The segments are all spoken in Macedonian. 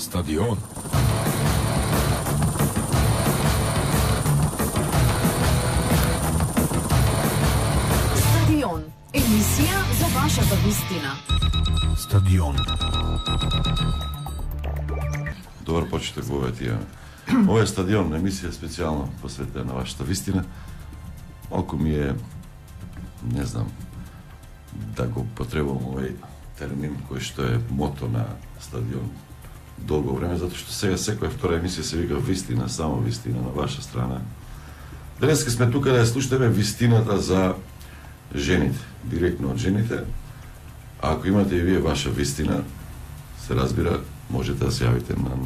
Стадион. Стадион. Емисија за вашата вистина. Стадион. Добар почеток во овој тие. Ова е Стадион, емисија специјално посветена на вашата вистина. Малку ми е, не знам, да го потребувам овој термин кој што е мото на Стадион долго време, затоа што сега секоја втора емисија се вика вистина, само вистина на ваша страна. Денеска сме тука да ја слушаме вистината за жените, директно од жените. А ако имате и вие ваша вистина, се разбира, можете да се јавите на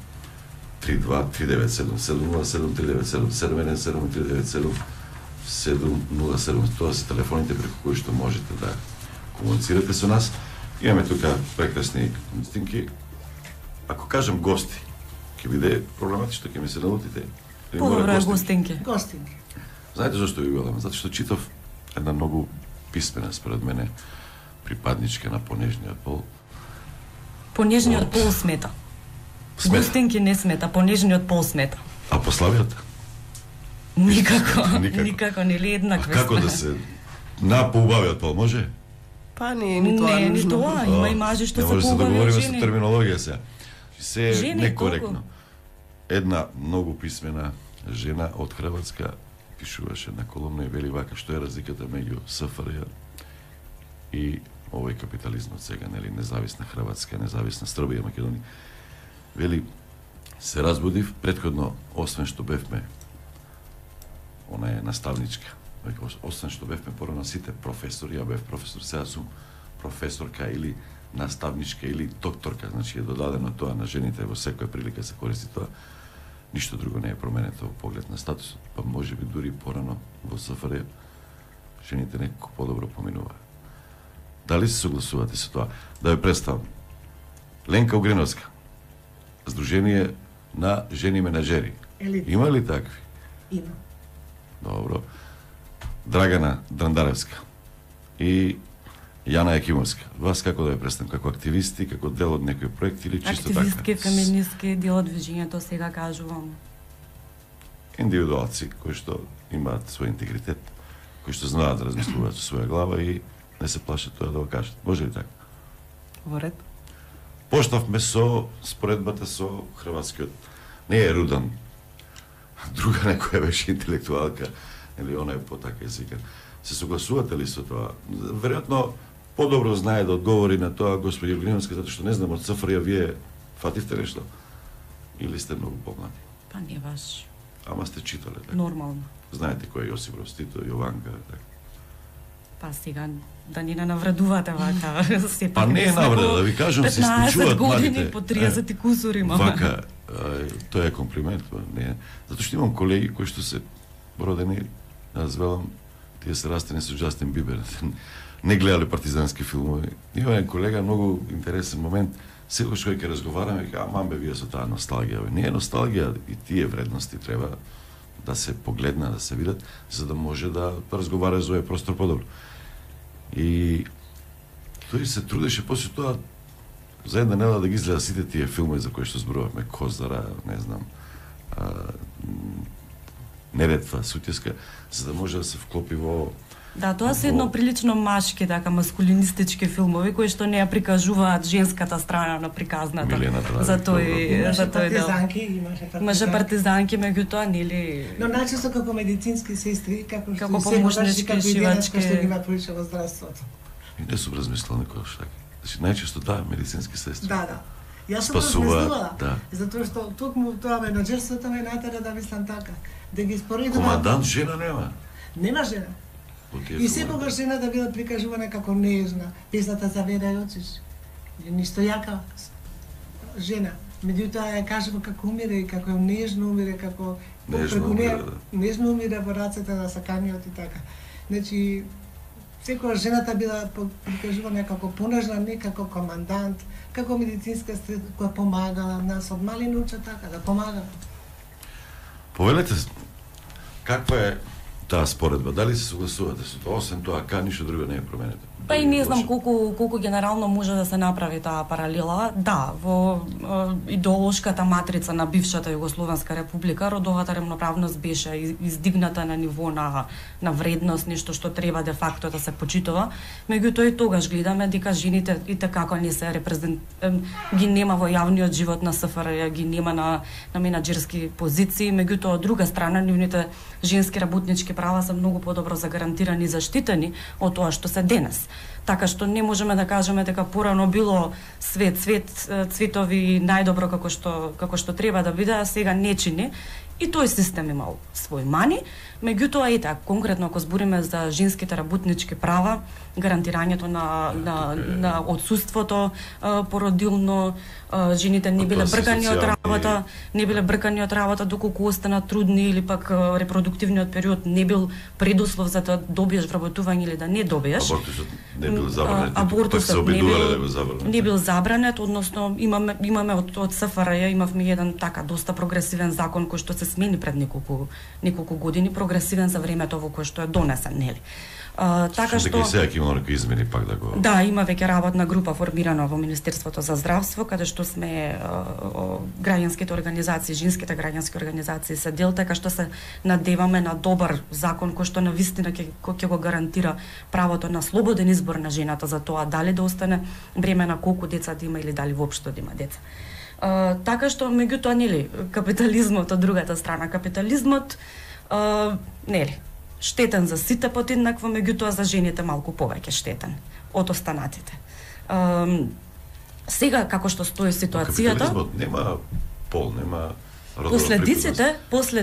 032-397-707-397-717-397-707. Тоа се телефоните преку кои што можете да комуницирате со нас. Имаме тука прекрасни гостинки. Ако кажам гости, ќе биде проблематично, ќе ми се налутите. Подобро е гостинки. Гостинки. Знаете зашто ви велам? Затоа што читав една многу писмена, според мене, припадничка на понежниот пол. Понежниот пол смета. Гостинки не смета, понежниот пол смета. А пославијата? Никако, Никако. никако, нели еднакви сме. Како да се поубавиот пол, може? Па не, ни тоа Не, ни нужно. тоа, има и мажи што Не се може да се поубави од договориме со жени. терминологија сега. Се е Жени, некоректно. колку? Една многу писмена жена од Хрватска пишуваше на колумна и вели вака, што е разликата меѓу СФРЈ и овој капитализмот сега, нели, независна Хрватска, независна Србија, Македонија. Вели, се разбудив, претходно, освен што бевме, она е наставничка, века, освен што бевме порано сите професори, ја бев професор, сега сум професорка или наставничка или докторка, значи е додадено тоа на жените, во секоја прилика се користи тоа. Ништо друго не е променето во поглед на статусот, па може би дури порано во СФРЈ жените некако подобро поминуваа. Дали се согласувате со тоа? Да ве представам. Ленка Угриновска, Сдружение на жени менаџери. Елита. Има ли такви? Има. Добро. Драгана Драндаревска и Јана Екимовска. Вас како да ве представам? Како активисти, како дел од некој проект или чисто така? Активистки, феминистки, дел од движењето, сега кажувам. Индивидуалци кои што имаат свој интегритет, кои што знаат да размислуваат со своја глава и не се плашат тоа да го кажат. Може ли така? Во ред. Почнавме со споредбата со хрватскиот. Не е Рудан. Друга некоја беше интелектуалка, или она е потака езикат. Се согласувате ли со тоа? Веројатно подобро знае да одговори на тоа господи Угриновска, затоа што не знам од СФРЈ вие фативте нешто или сте многу помлади. Па не баш Ама сте читале, така. нормално. Знаете кој е Јосип Брз Тито, Јованка, така. Па сега да ни не навредувате вака. Сепак Па не е сме навреда, по да ви кажам, се 15 исклучуваат години, младите. по 30 и кусури имаме. Вака, тоа е комплимент, па, не. Затоа што имам колеги кои што се родени, аз велам, тие се растени со Джастин Бибер. Не гледале партизански филмови. Има еден колега, многу интересен момент, секој кој ќе разговараме, вика, мамбе, вие со таа носталгија. Бе. Не е носталгија, и тие вредности треба да се погледнат, да се видат, за да може да разговара за овој простор подобро. И тој се трудеше после тоа за една недела да ги изгледа сите тие филмови за кои што зборувавме, Козара, не знам, Неретва, Сутјеска, за да може да се вклопи во... Да, тоа се едно прилично машки, така, маскулинистички филмови, кои што не ја прикажуваат женската страна на приказната. Милена Драги, За тој, Имаше за тој дел. партизанки, имаше партизанки. Имаше партизанки, меѓутоа, нели... Но најчесто како медицински сестри, како што Како и помошнички, како шивачки. идејачка што ги има повише во здравството. И не сум размислил никогаш така. Значи, најчесто да, медицински сестри. Да, да. Јас сум Спасуваат, размислувала, да. затоа што токму тоа менаџерството ме натера да мислам така, да ги споредувам. Командант жена нема. Нема жена. Во тие И филмови. секогаш жената била прикажувана како нежна, песната за Вера Јочич. Ништо јака жена. Меѓутоа ја кажува како умире и како нежно умире, како Нежно преку неа- умире, да. нежно умире во рацете на саканиот и така. Значи секогаш жената била прикажувана како понежна, не како командант, како медицинска сестра која помагала нас од мали науча така да помага. Повелете, каква е таа споредба? Дали се согласувате со тоа? Освен тоа, ништо друго не е променето. Па и не знам колку генерално може да се направи таа паралела. Да, во идеолошката матрица на бившата Југословенска република родовата ремноправност беше издигната на ниво на вредност, нешто што треба де факто да се почитува. Меѓутоа и тогаш гледаме дека жените и како не се ги нема во јавниот живот на СФРЈ, ги нема на менаџерски позиции, меѓутоа од друга страна нивните женски работнички права се многу подобро загарантирани и заштитени од тоа што се денес. Така што не можеме да кажеме дека порано било свет, цветови најдобро како што треба да биде, а сега не чини. И тој систем имал свој мани, меѓутоа и така конкретно ако збориме за женските работнички права, гарантирањето на отсуството породилно, жените не биле бркани од работа, доколку останат трудни или пак репродуктивниот период не бил предуслов за да добиеш вработување или да не добиеш. Абортусот не бил забранет, односно имаме од СФРЈ имавме еден така доста прогресивен закон кој што се смени пред неколку години, прогресивен за времето во кое што е донесен, нели? Така што сега ќе има некои измени пак да го. Да, има веќе работна група формирана во Министерството за здравство, каде што сме граѓанските организации, женските граѓански организации се дел, така што се надеваме на добар закон кој што навистина ќе го гарантира правото на слободен избор на жената за тоа дали да остане бремена, колку деца да има или дали воопшто да има деца. Така што меѓутоа нели капитализмот од другата страна, капитализмот нели штетен за сите подеднакво, меѓутоа за жените малку повеќе штетен од останатите. Сега како што стои ситуацијата, капитализмот нема пол, нема последиците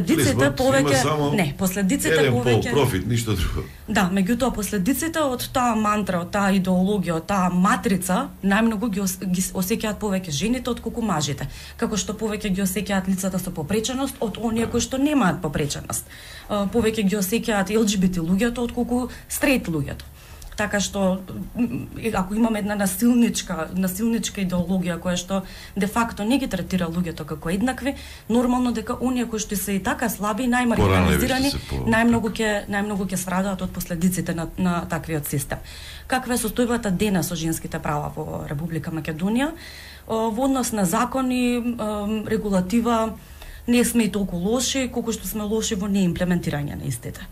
повеќе последиците повеќе профит, ништо друго. Да, меѓутоа последиците од таа мантра, од таа идеологија, од таа матрица најмногу ги осеќаат повеќе жените отколку мажите. Како што повеќе ги осеќаат лицата со попреченост од оние кои што немаат попреченост. Повеќе ги осеќаат ЛГБТ луѓето отколку стрейт луѓето. Така што ако имаме една насилничка идеологија која што де факто не ги третира луѓето како еднакви, нормално дека оние кои што се и така слаби, најмаргинализирани, најмногу ќе страдаат од последиците на таквиот систем. Каква е состојбата денес со женските права во Република Македонија? Во однос на закони, регулатива, не сме и толку лоши, колку што сме лоши во неимплементирање на истите.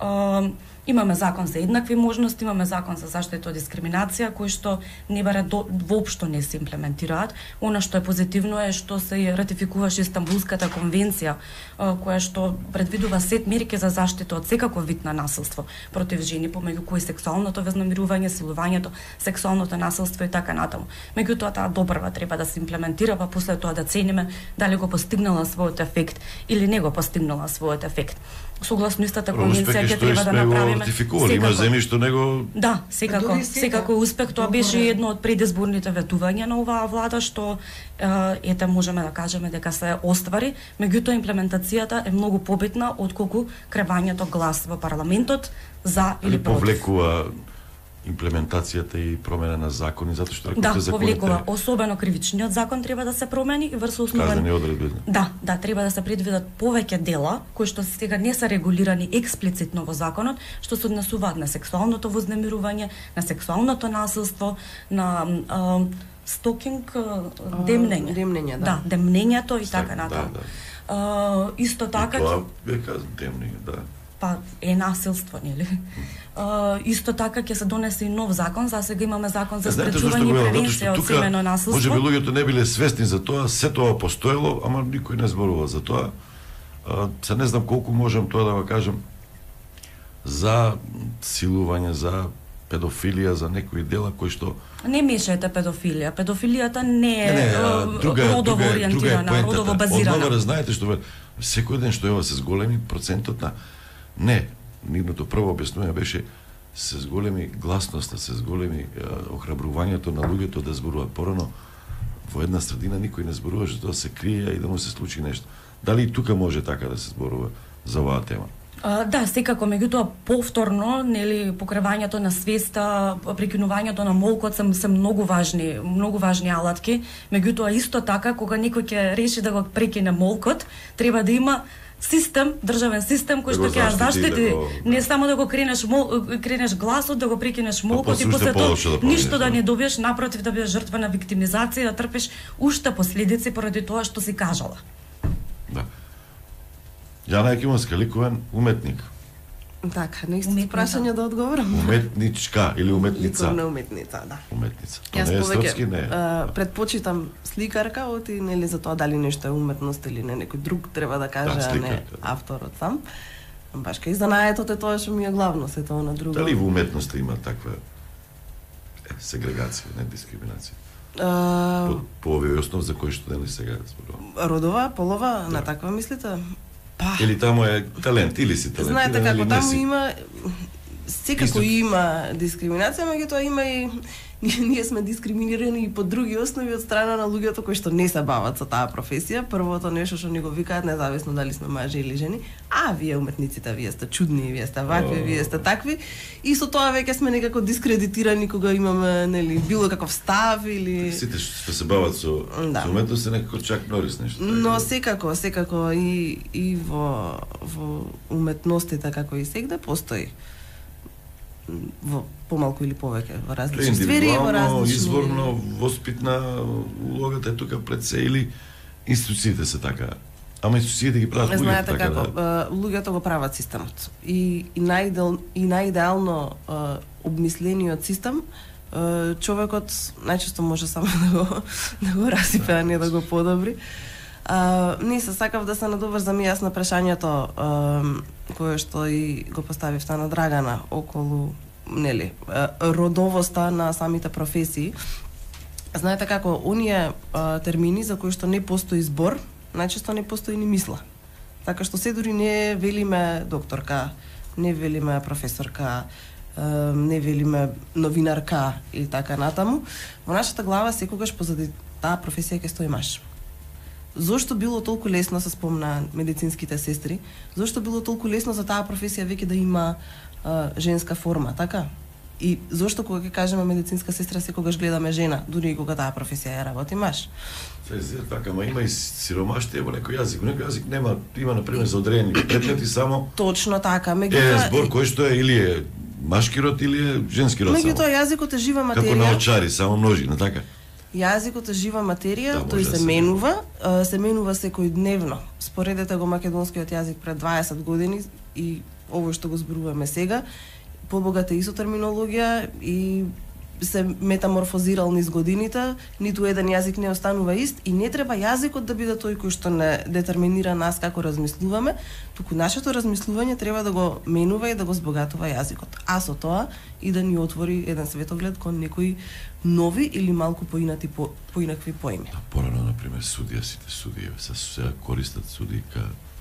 Имаме закон за еднакви можности, имаме закон за заштита од дискриминација, кои што не баре воопшто не се имплементираат. Она што е позитивно е што се ратификуваше Истанбулската конвенција, која што предвидува сет мерки за заштита од секаков вид на насилство против жени, помеѓу кои сексуалното вознемирување, силувањето, сексуалното насилство и така натаму. Меѓутоа таа добрва треба да се имплементира, па после тоа да цениме дали го постигнала својот ефект или не го постигнала својот ефект. Согласно истата конвенција ќе треба да направиме. Има земји што него. Да, секако успех, тоа беше едно од предизборните ветувања на оваа влада што можеме да кажеме дека се оствари, меѓутоа имплементацијата е многу побитна отколку кревањето глас во парламентот за или против. Повлекува имплементацијата и промена на закони, затоа што законите повлекува, особено кривичниот закон треба да се промени и врз основа казнени одредби. Да, треба да се предвидат повеќе дела кои што сега не се регулирани експлицитно во законот, што се однесуваат на сексуалното вознемирување, на сексуалното насилство, на стокинг, демнење. Да, демнењето и така натаму. Исто така тоа века демнење, да. Па е насилство, нели? Исто така ќе се донесе и нов закон, за сега имаме закон за спречување и превенција од семено насилство. Може би луѓето не биле свесни за тоа, се тоа постоело, ама никој не зборува за тоа. Се не знам колку можам тоа да го кажам за силување, за педофилија, за некои дела кои што не мешаете педофилија. Педофилијата не е родово ориентирана, родово базирана. Одновре знаете што секој ден што се зголеми процентот на нивното прво објаснување беше се зголеми гласноста, се зголеми охрабрувањето на луѓето да зборуваат. Порано во една средина никој не зборуваше, тоа се крие и да му се случи нешто. Дали и тука може така да се зборува за оваа тема? Да, секако, меѓутоа повторно, нели, покривањето на свеста, прекинувањето на молкот се многу важни алатки, меѓутоа исто така кога некој ќе реши да го прекине молкот, треба да има систем, државен систем кој Да што го ќе ја заштити, заштити, да го- не само да го кренеш гласот, да го прекинеш молкот после и уште после тоа полошо да ништо да поминеш, не добиеш, напротив да бидеш жртва на виктимизација, да трпиш уште последици поради тоа што си кажала. Да. Јана Екимовска, ликовен уметник. Така, на истото Уметница. прашање да одговорам. Уметничка или уметница. Ликовна уметница, да. Уметница. То Јас не е повеќе српски, не е. предпочитам сликарка од и нели за тоа дали нешто е уметност или не, некој друг треба да каже, а не сликарка, да. авторот сам. Баш кај занаетот е тоа што ми е главно, се тоа на друго. Дали во уметноста има таква сегрегација, не дискриминација? По овој основ за кој што дели сега зборувам. Родова, полова, Да. на таква мислите? Па, Или таму е талент, или си талентиран, знаете или како не таму си. има секако Исто. има дискриминација, меѓутоа има и ние сме дискриминирани и по други основи од страна на луѓето кои што не се бават со таа професија. Првото нешто што ни го викаат, независно дали сме мажи или жени, а вие уметниците, вие сте чудни, вие сте вакви, вие сте такви. И со тоа веќе сме некако дискредитирани кога имаме нели било каков став или Сите што се бават со Да. со уметност се некако Чак Норис нешто. Но секако и во уметностите како и сегде постои во помалку или повеќе во различни сфери, во различни изворно, воспитна улогата е тука пред се или институциите се така. Ама институциите ги прават луѓето Знаете така како, да. луѓето го прават системот. И најидеално обмислениот систем, човекот најчесто може само да го расипе, а не да го подобри. Не се сакав да се надоврзам и јас на прашањето кое што и го поставив на Драгана околу нели родовоста на самите професии. Знаете како, оние термини за кои што не постои збор, најчесто не постои ни мисла. Така што се дури не велиме докторка, не велиме професорка, не велиме новинарка и така натаму. Во нашата глава секогаш позади таа професија ќе стои маж. Зошто било толку лесно, се спомна медицинските сестри, зошто било толку лесно за таа професија веќе да има женска форма, така? И зошто кога ќе кажеме медицинска сестра секогаш гледаме жена, дури и кога таа професија ја работи маж? Се така, ма има и сиромаштија во некој јазик. Во некој јазик има на пример за одредени предмети само Точно така, збор кој што е или е машки род или е женски род само. меѓутоа јазикот е жива Како на материја. очари, само множина, така? Јазикот е жива материја, Да, тој може да се се менува, секојдневно. Споредете го македонскиот јазик пред 20 години и ово што го зборуваме сега, побогат е и со терминологија и се метаморфозирал низ годините, ниту еден јазик не останува ист и не треба јазикот да биде тој кој што не детерминира нас како размислуваме, туку нашето размислување треба да го менува и да го збогатува јазикот. А со тоа и да ни отвори еден светоглед кон некои нови или малку поинакви поими. Порано, например, сите судија се користат судика.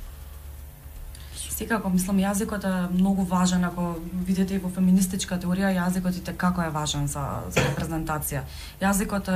Секако, мислам, јазикот е многу важен, ако видите и во феминистичка теорија, јазикот и како е важен за репрезентација. Јазикот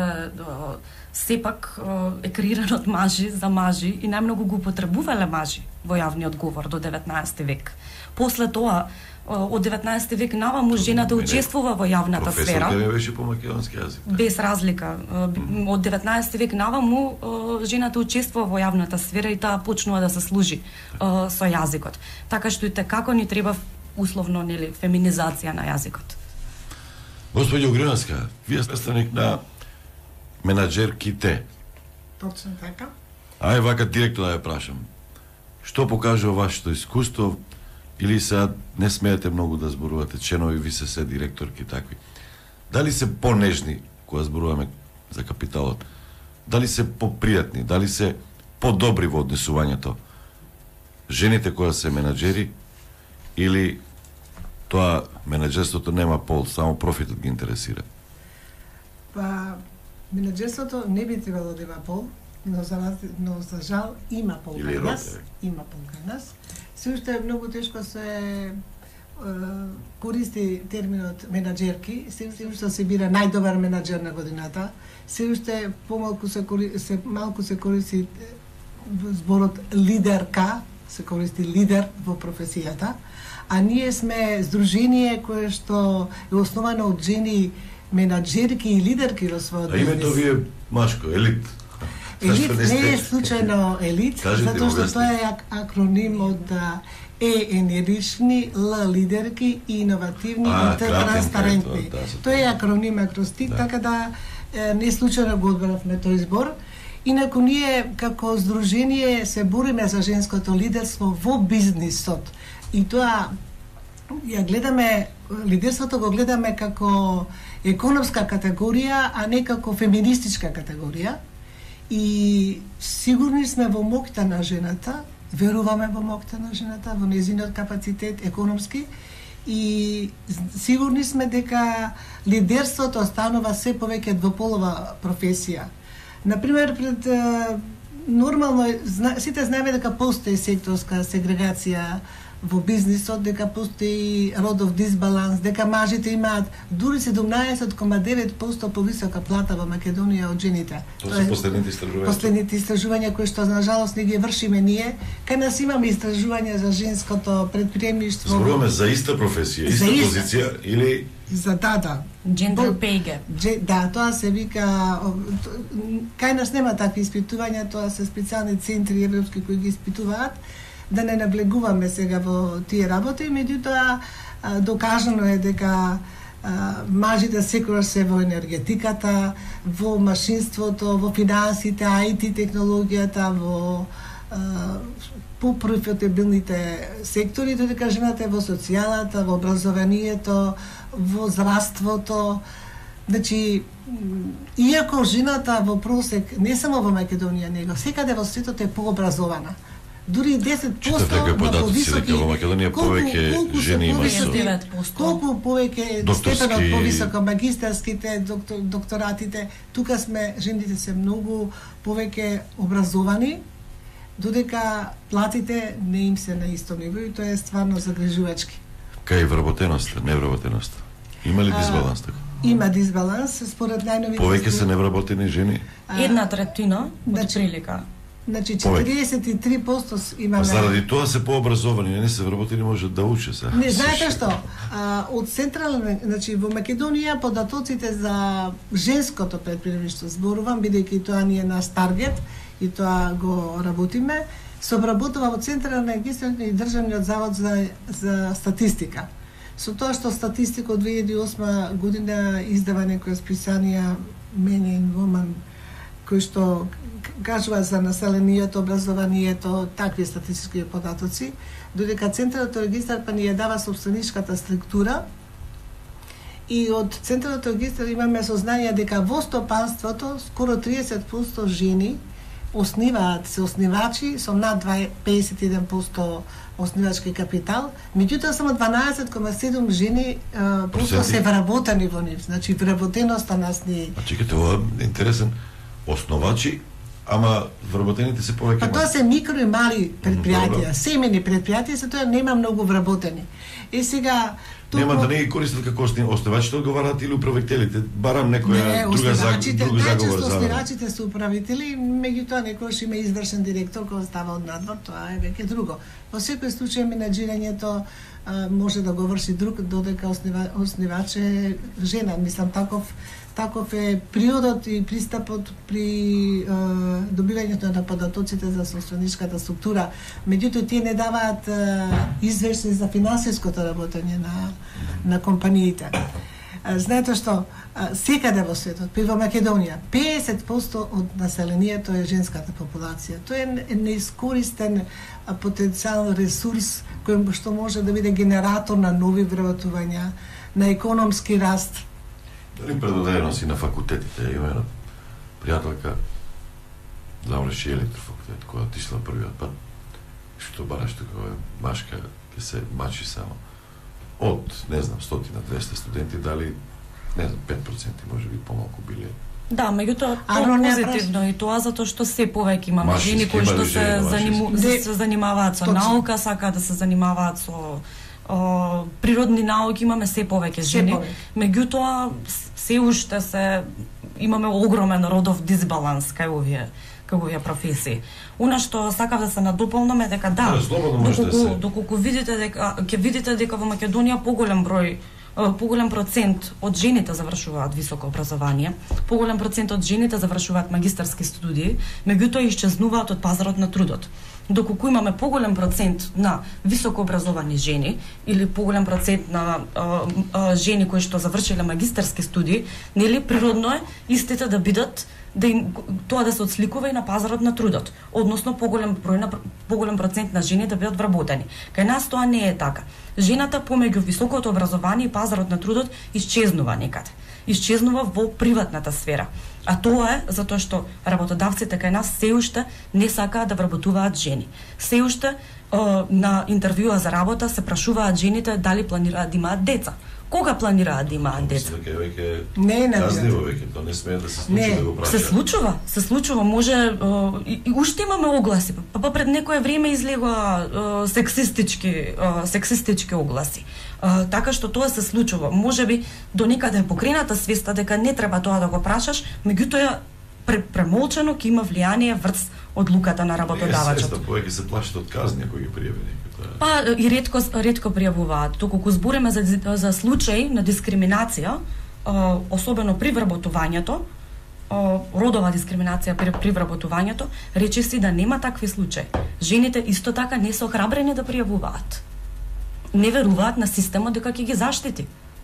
сепак е креиран од мажи за мажи и најмногу го употребувале мажи во јавниот говор до 19 век. После тоа, од 19 век наваму жената учествува во јавната сфера. Професорка ми беше по македонски јазик. Без разлика. Од 19 век наваму жената учествува во јавната сфера и таа почнува да се служи со јазикот. Така што и како ни треба условно нели феминизација на јазикот. Господи Огринска, вие сте представник на менаџерките. Точно така. Ај вака директно да ја прашам. Што покажува вашето искуство или сега не смеете многу да зборувате, членови ви се директорки такви. Дали се понежни кога зборуваме за капиталот? Дали се попријатни? Дали се подобри во однесувањето? Жените кои се менаџери или тоа менаџерството нема пол, само профитот ги интересира? Па, менаџерството не би требало да има пол, но за жал има пол Или кај род, нас. Има пол кај нас. Се уште многу тешко се користи терминот менаџерки, се уште се бира најдобар менаџер на годината, се уште малку се користи зборот лидерка, се користи лидер во професијата, а ние сме здружение кое што е основано од жени менаџерки и лидерки во својот А името ви е машко, елит. Елит Зашто не е случајно елит, Кажете, затоа што објасни. тоа е акроним од Е енергични, Л лидерки и иновативни и Т кратен, транспарентни. да, за Тоа е акроним акростик, така да не случајно го одбравме тој збор. Инаку ние како здружение се бориме за женското лидерство во бизнисот. И тоа ја гледаме, лидерството го гледаме како економска категорија, а не како феминистичка категорија. И сигурни сме во моќта на жената, веруваме во моќта на жената, во незиниот капацитет економски и сигурни сме дека лидерството станува се повеќе двополова професија. Например, пред нормално сите знаеме дека постои секторска сегрегација во бизнисот, дека постои родов дисбаланс, дека мажите имаат дури 17,9% повисока плата во Македонија од жените. Тоа се последните истражувања. Последните истражувања кои што на жалост не ги вршиме ние. Кај нас имаме истражувања за женското предприемништво. Зборуваме за иста професија, иста За иста. позиција или За да. Gender pay gap. Да, тоа се вика, кај нас нема такви испитувања, тоа се специјални центри европски кои ги испитуваат, да не наблегуваме сега во тие работи, меѓутоа докажано е дека мажите секогаш се во енергетиката, во машинството, во финансите, IT технологијата, во по-профитабилните сектори, додека жената е во социјалата, во образованието, во здравството. Значи, иако жената во просек, не само во Македонија, него секаде во светот е пообразована. Дури 10% Читав дека на податоци повисоки... дека во Македонија повеќе жени има со 9%. Колку повеќе Докторски- степенот повисоко, магистарските, докторатите, тука сме, жените се многу повеќе образовани, додека платите не им се на исто ниво и тоа е стварно загрижувачки. кај вработеноста, невработеноста. Има ли дисбаланс така? Има дисбаланс според најновите Повеќе се невработени жени? 1/3 Значи, отприлика. Значи Повеќе. 43% А имаме. заради тоа се пообразовани, не се вработени, можат да учат се. Не, знаете што? Од централна, значи во Македонија податоците за женското предприемништво, зборувам бидејќи тоа ни е наш таргет и тоа го работиме, се обработува во Централен регистар и Државниот завод за статистика. Со тоа што статистика од 2008 година издава некои списанија Men and Woman кои што кажува за населението, образованието, такви статистички податоци, додека Централниот регистар па ни ја дава собственичката структура и од Централниот регистар имаме сознание дека во стопанството скоро 30% жени се основачи со над 51% основачки капитал, меѓутоа само 12,7 жени просто се вработени во нив. Значи вработеноста нас ни... А чекате, ова е интересен. Основачи, ама вработените се повеќе. Па тоа се микро и мали предпријатија, Добро. семени предпријатија, се тоа нема многу вработени. И сега Нема да не ги користат како основачите, одговараат или управителите. Барам некоја не, друга основачите, заговор најчесто за. основачите се управители, меѓутоа некојаш има извршен директор кој става од надвор, тоа е веќе друго. Во секој случај менаџирањето може да го врши друг, додека основач е жена. Мислам, таков е приодот и пристапот при добивањето на податоците за собственичката структура. Меѓутоа, тие не даваат извештај за финансиското работење на компаниите. Знаете што, секаде во светот, па и во Македонија, 50% од населението е женската популација. Тоа е неискористен потенцијал ресурс кој што може да биде генератор на нови вработувања, на економски раст. Дали предодадено си на факултетите, има една пријателка, заврши електрофакултет, која отишла првиот пат, што бараш такова машка, ке се мачи само. Од, не знам, 100-200 студенти, дали, не знам, 5% може би помалку биле. Да, меѓутоа Ано тоа не позитивно и тоа затоа што се повеќе имаме Машински, жени кои што има ли се жени, се занимаваат со Точно. наука, сакаат да се занимаваат со природни науки, имаме се повеќе жени. Меѓутоа се уште имаме огромен родов дисбаланс кај овие професии. Она што сакав да се надополнам е дека Да, слободно може да се. доколку видите дека ќе видите дека во Македонија поголем број поголем процент од жените завршуваат високо образование, поголем процент од жените завршуваат магистарски студии, меѓутоа исчезнуваат од пазарот на трудот. Доколку имаме поголем процент на високо образовани жени или поголем процент на жени кои што завршиле магистарски студии, нели природно е истите да бидат тоа да се отсликува и на пазарот на трудот, односно поголем процент на жени да бидат вработени. Кај нас тоа не е така. Жената помеѓу високото образование и пазарот на трудот исчезнува некаде. Исчезнува во приватната сфера. А тоа е затоа што работодавците кај нас се уште не сакаат да вработуваат жени. Се уште на интервјуа за работа се прашуваат жените дали планираат да имаат деца. Кога планираат да имаат деца? Не е казниво веќе, тоа не смее да се случи да го праќа. Се случува, може и уште имаме огласи. Па пред некое време излегоа сексистички огласи. Така што тоа се случува. Можеби до некаде е покрената свеста дека не треба тоа да го прашаш, меѓутоа премолчано ќе има влијание врз одлуката на работодавачот. Свеста повеќе се плашат од казни кои ги пријавени. Па и ретко пријавуваат. Доколку збориме за случаи на дискриминација, особено при вработувањето, родова дискриминација при вработувањето, речиси да нема такви случаи. Жените исто така не се охрабрени да пријавуваат. Не веруваат на системот дека ќе ги заштити.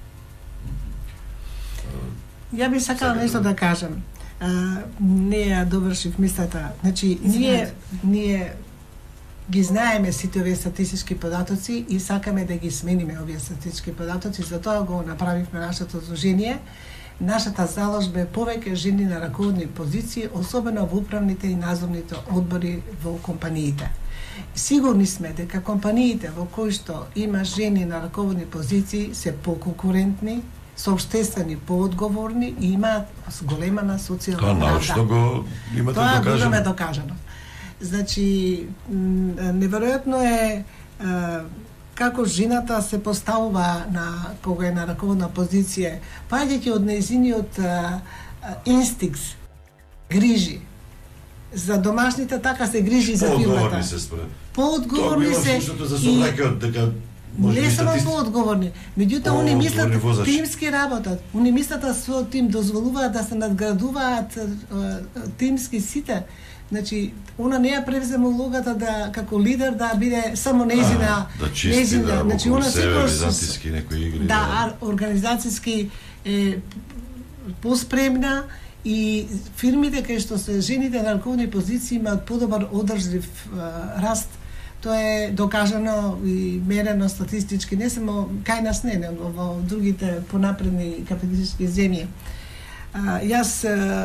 Ја би сакала нешто да кажам. Не ја довршив мислата. Значи, ние ги знаеме сите овие статистички податоци и сакаме да ги смениме овие статистички податоци, затоа го направивме нашето изложение. Нашата заложба е повеќе жени на раководни позиции, особено во управните и надзорните одбори во компаниите. Сигурни сме дека компаниите во кои што има жени на раководни позиции се поконкурентни, се обштествени поодговорни и имаат голема социјална Тоа научно го имате докажано. Тоа го имаме докажано. Значи, неверојатно е како жената се поставува кога е на раководна позиција, паѓајќи од нејзиниот инстинкт, грижи за домашните, така се грижи за фирмата. Поодговорни се според. Поодговорни се дека не само поодговорни, меѓутоа они мислат тимски работат. Они мислат да со тим дозволуваат да се надградуваат тимски сите. Значи, она не ја превзема улогата да како лидер да биде само нејзина, да чисти, да, значи она организацијски некои игри. Да, организацијски е поспремна и фирмите кај што се жените на раководни позиции имаат подобар одржлив раст. Тоа е докажано и мерено статистички, не само кај нас не, него во другите понапредни капиталистички земји. Јас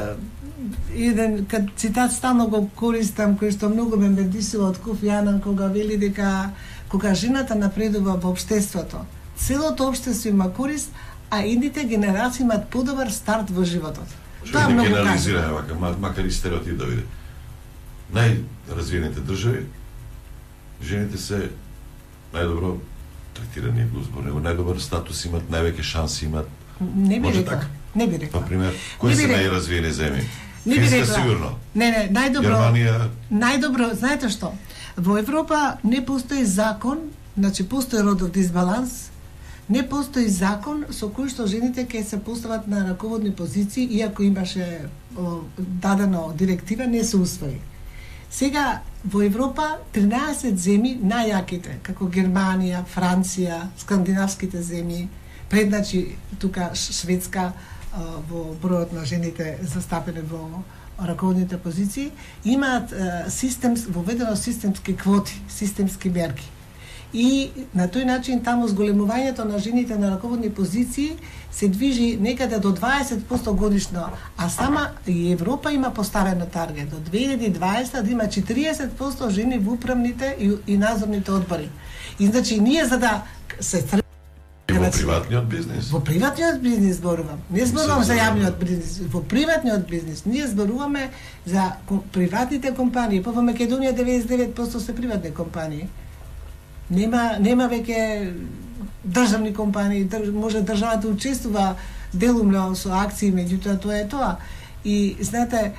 еден цитат стално го користам, кој што многу ме медисува од Кофи Анан, кога вели дека кога жената напредува во општеството, целото општество има корист, а идните генерации имаат подобар старт во животот. Тоа многу генерализира, макар и стереотип да биде. Најразвиените држави жените се најдобро третирани во збор, најдобар статус имаат, највеќе шанси имаат. Не би рекла. Не би рекла. Например, кои се најразвиени земји? Не би Финска рекла. сигурно. Не, најдобро. Германија. Најдобро, знаете што? Во Европа не постои закон, значи постои родов дисбаланс, не постои закон со кој што жените ќе се постават на раководни позиции, иако имаше дадено директива, не се усвои. Сега во Европа 13 земји најаките, како Германија, Франција, скандинавските земји, предначи тука Шведска во бројот на жените застапени во раководните позиции, имаат воведено системски квоти, системски мерки. И на тој начин таму зголемувањето на жените на раководни позиции се движи некаде до 20% годишно, а сама и Европа има поставено таргет до 2020 да има 40% жени во управните и надзорните одбори. И значи ние за да се во приватниот бизнис. Во приватниот бизнис зборувам. Не зборувам за јавниот бизнис. Во приватниот бизнис ние зборуваме за приватните компании. Во Македонија 99% се приватни компании. Нема веќе државни компании, може државата учествува делумно со акции, меѓутоа тоа е тоа. И знаете,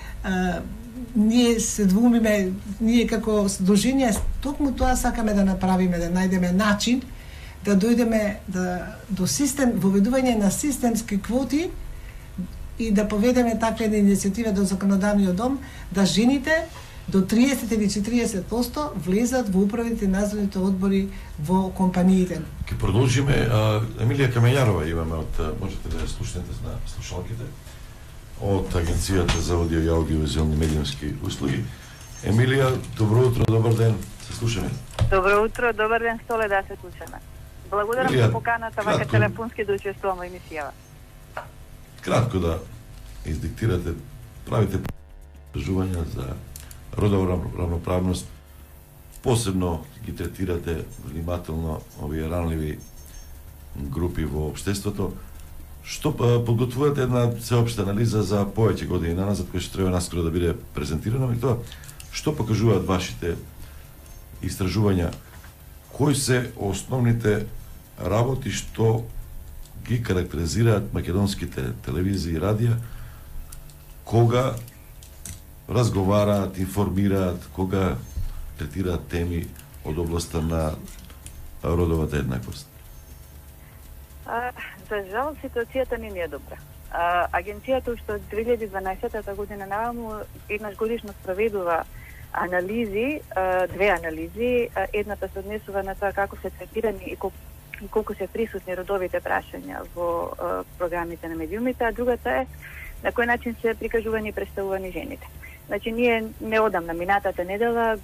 ние се двумиме, ние како сдружение токму тоа сакаме да направиме, да најдеме начин да дојдеме до систем, воведување на системски квоти и да поведеме таква една иницијатива до законодавниот дом, да жените до 30 или 40% влезат во управите и надзорните одбори во компаниите. Ке продолжиме. Емилија Камењарова имаме можете да ја слушнете на слушалките, од Агенцијата за аудио и аудиовизуелни медиумски услуги. Емилија, добро утро, добар ден, се слушаме. Добро утро, добар ден, Столе, да се слушаме. Благодарам за поканата вака телефонски да учествувам во емисијава. Кратко да издиктирате, правите прежувања за родова равноправност, посебно ги третирате внимателно овие ранливи групи во општеството. Што подготвувате една сеопшта анализа за повеќе години наназад, која што треба наскоро да биде презентирана, и тоа што покажуваат вашите истражувања, кои се основните работи што ги карактеризираат македонските телевизии и радија, кога разговараат, информираат, кога третираат теми од областта на родовата еднаквост? За жал, ситуацијата не е добра. Агенцијата уште од 2012 година наваму еднаш годишно спроведува анализи, две анализи. Едната се однесува на тоа како се третирани и колку се присутни родовите прашања во програмите на медиумите, а другата е на кој начин се прикажувани и представувани жените. Значи, ние неодамна, минатата недела,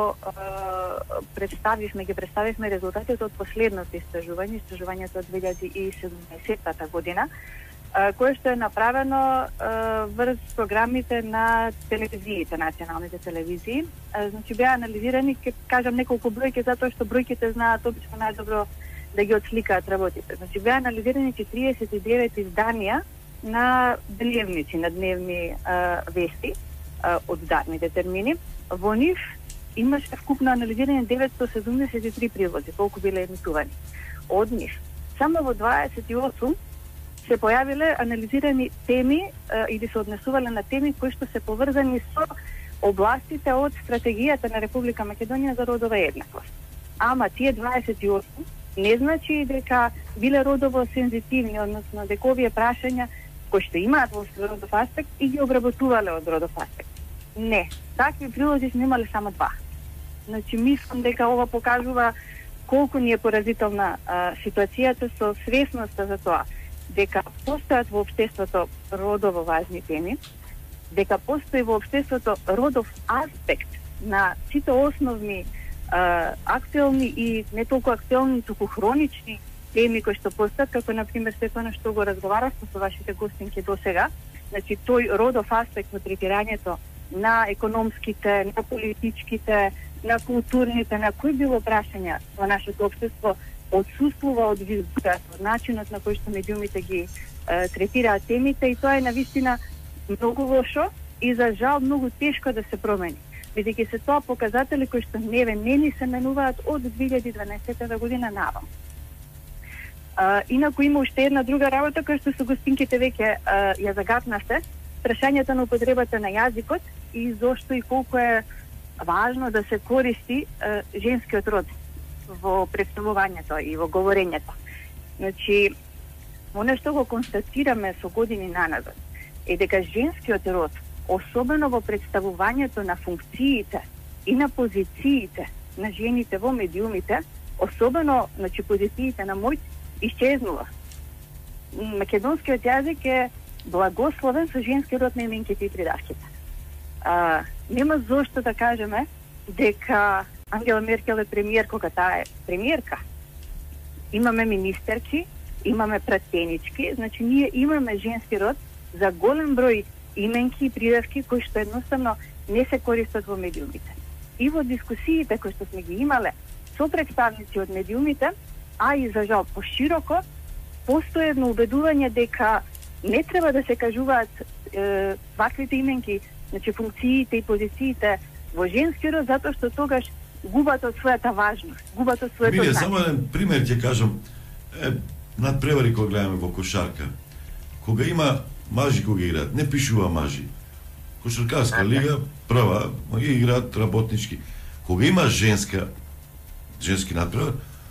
ги представивме резултатите од последното истражувањето од 2017 година, кое што е направено врз програмите на телевизиите, националните телевизии. Значи, беа анализирани, ќе кажам неколку бројки, затоа што бројките знаат обично најдобро да ги отсликаат работите. Значи, беа анализирани 39 изданија на дневници, на дневни вести од дадените термини. Во нив имаше вкупно анализирани 973 прилози, колку биле емитувани. Од нив само во 28 се појавиле анализирани теми или се однесувале на теми кои што се поврзани со областите од стратегијата на Република Македонија за родова еднаквост. Ама тие 28 не значи дека биле родово сензитивни, односно дека овие прашања кои што имаат во родов аспект и ги обработувале од родов аспект. Не, такви прилози сме имале само 2. Значи, мислам дека ова покажува колку ни е поразителна ситуацијата со свесноста за тоа дека постојат во општеството родово важни теми, дека постои во општеството родов аспект на сите основни актуелни и не толку актуелни, туку хронични теми кои што постојат, како например сето на што го разговаравме со вашите гостинки досега. Значи, тој родов аспект во третирањето на економските, на политичките, на културните, на кои било прашања во нашето општество отсуствува од визбата, од начинот на кој што медиумите ги третираат темите, и тоа е навистина многу лошо и за жал многу тешко да се промени. Бидејќи се тоа показатели кои што не ни се менуваат од 2012 година навам. Инаку има уште една друга работа која што со гостинките веќе ја загатнавте, прашањето на употребата на јазикот и зошто и колку е важно да се користи женскиот род во представувањето и во говорењето. Значи, оно што го констатираме со години наназад е дека женскиот род, особено во представувањето на функциите и на позициите на жените во медиумите, особено, значи, позициите на моќ, исчезнува. Македонскиот јазик е благословен со женски род на именките и придавките. Нема зошто да кажеме дека Ангела Меркел е премиер кога таа е премиерка. Имаме министерки, имаме пратенички, значи ние имаме женски род за голем број именки и придавки кои што едноставно не се користат во медиумите. И во дискусиите кои што сме ги имале со представници од медиумите, а и за жал пошироко, постои едно убедување дека не треба да се кажуваат ваквите именки, значи функциите и позициите во женски род, затоа што тогаш губат од својата важност, губат од своето значење. Само еден пример ќе кажам, надпревари кога гледаме во кошарка. Кога има мажи кога играат, не пишува мажи. Кошаркарска лига прва, ги играат работнички. Кога има женски надпревар,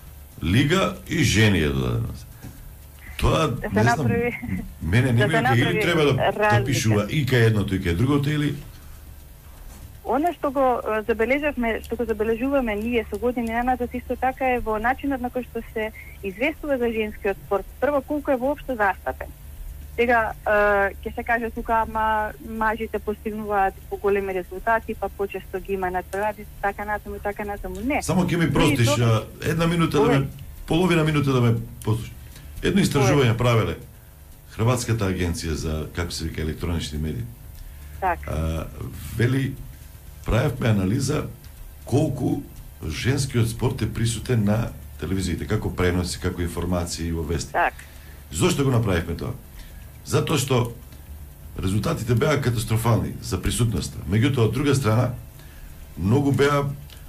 лига и жени е додадено. Тоа Да се не знам. направи- Мене не да се ме или направи треба да разлика. пишува и кај едното и кај другото или Она што го забележавме, што го забележуваме ние со години наназад исто така е во начинот на кој што се известува за женскиот спорт. Прво колку е воопшто застапен. Сега ќе се каже тука мажите постигнуваат поголеми резултати, па почесто ги има надпревари, така натаму. Не. само ќе ми простиш една минута да ме половина минута да ме послушаш. Едно истражување правеле Хрватската агенција за како се вика електронични медии. Така. Вели правевме анализа колку женскиот спорт е присутен на телевизиите, како преноси, како информации во вести. Так. Зошто го направивме тоа? Затоа што резултатите беа катастрофални за присутноста. Меѓутоа, од друга страна, многу беа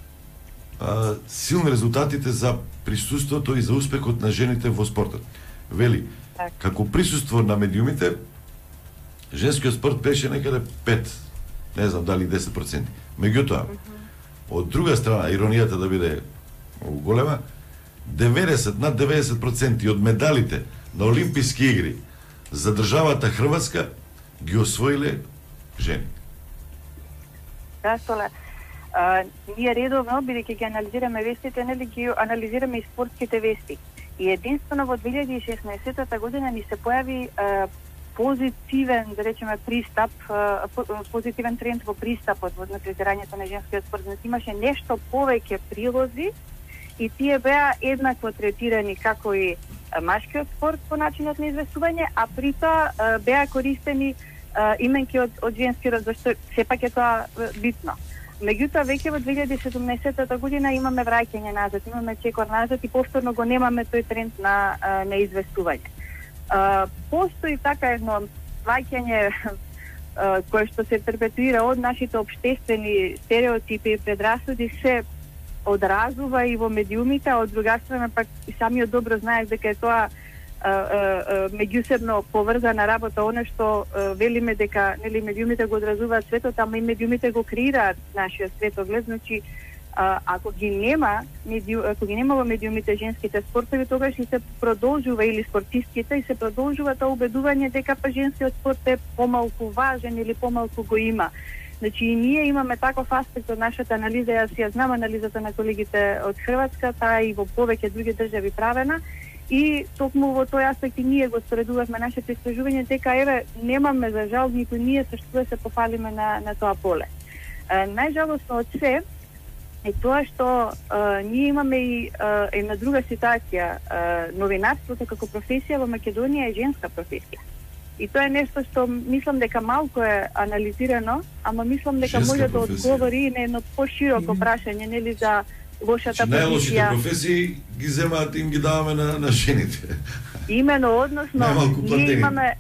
силни резултатите за присуството и за успехот на жените во спортот. Вели, Так. како присуство на медиумите, женскиот спорт беше некаде 5, не знам дали 10%. Меѓутоа, од друга страна, иронијата да биде многу голема, над 90% од медалите на Олимписки игри за државата Хрватска ги освоиле жени. Да, Столе. Ние редовно, бидејќи ги анализираме вестите, нели ги анализираме и спортските вести. И единствено во 2016 година ни се појави позитивен, да речеме, пристап, позитивен тренд во пристапот во третирањето на женскиот спорт. Значи имаше нешто повеќе прилози и тие беа еднакво третирани како и машкиот спорт по начинот на известување, а при тоа беа користени именки од женски род, зашто сепак е тоа битно. Меѓутоа, веќе во 2017 година имаме враќање назад, имаме чекор назад и повторно го немаме тој тренд на известување. Постои така едно враќање кое што се перпетуира од нашите општествени стереотипи и предрасуди се одразува и во медиумите, а од друга страна пак и самиот добро знаеш дека е тоа меѓусебно поврзана работа, она што велиме дека нели медиумите го одразуваат светот, ама и медиумите го креираат нашиот светоглед. Значи ако ги нема во медиумите женските спортови, тогаш и се продолжува или спортистките и се продолжува тоа убедување дека па женскиот спорт е помалку важен или помалку го има. Значи и ние имаме таков аспект од нашата анализа, јас ја знам анализата на колегите од Хрватска, таа и во повеќе други држави правена. И токму во тој аспект и ние го споредувавме нашите истражувања дека еве немаме за жал ниту ние се што се пофалиме на тоа поле. Најжалосно од се е тоа што ние имаме и една друга ситуација. Новинарството како професија во Македонија е женска професија. И тоа е нешто што мислам дека малку е анализирано, ама мислам дека Женска може да професија. одговори на едно пошироко прашање, нели, за лошата Најлошите позиција. професии ги земаат и им ги даваме на жените. Имено, односно, Најмалку ние платени.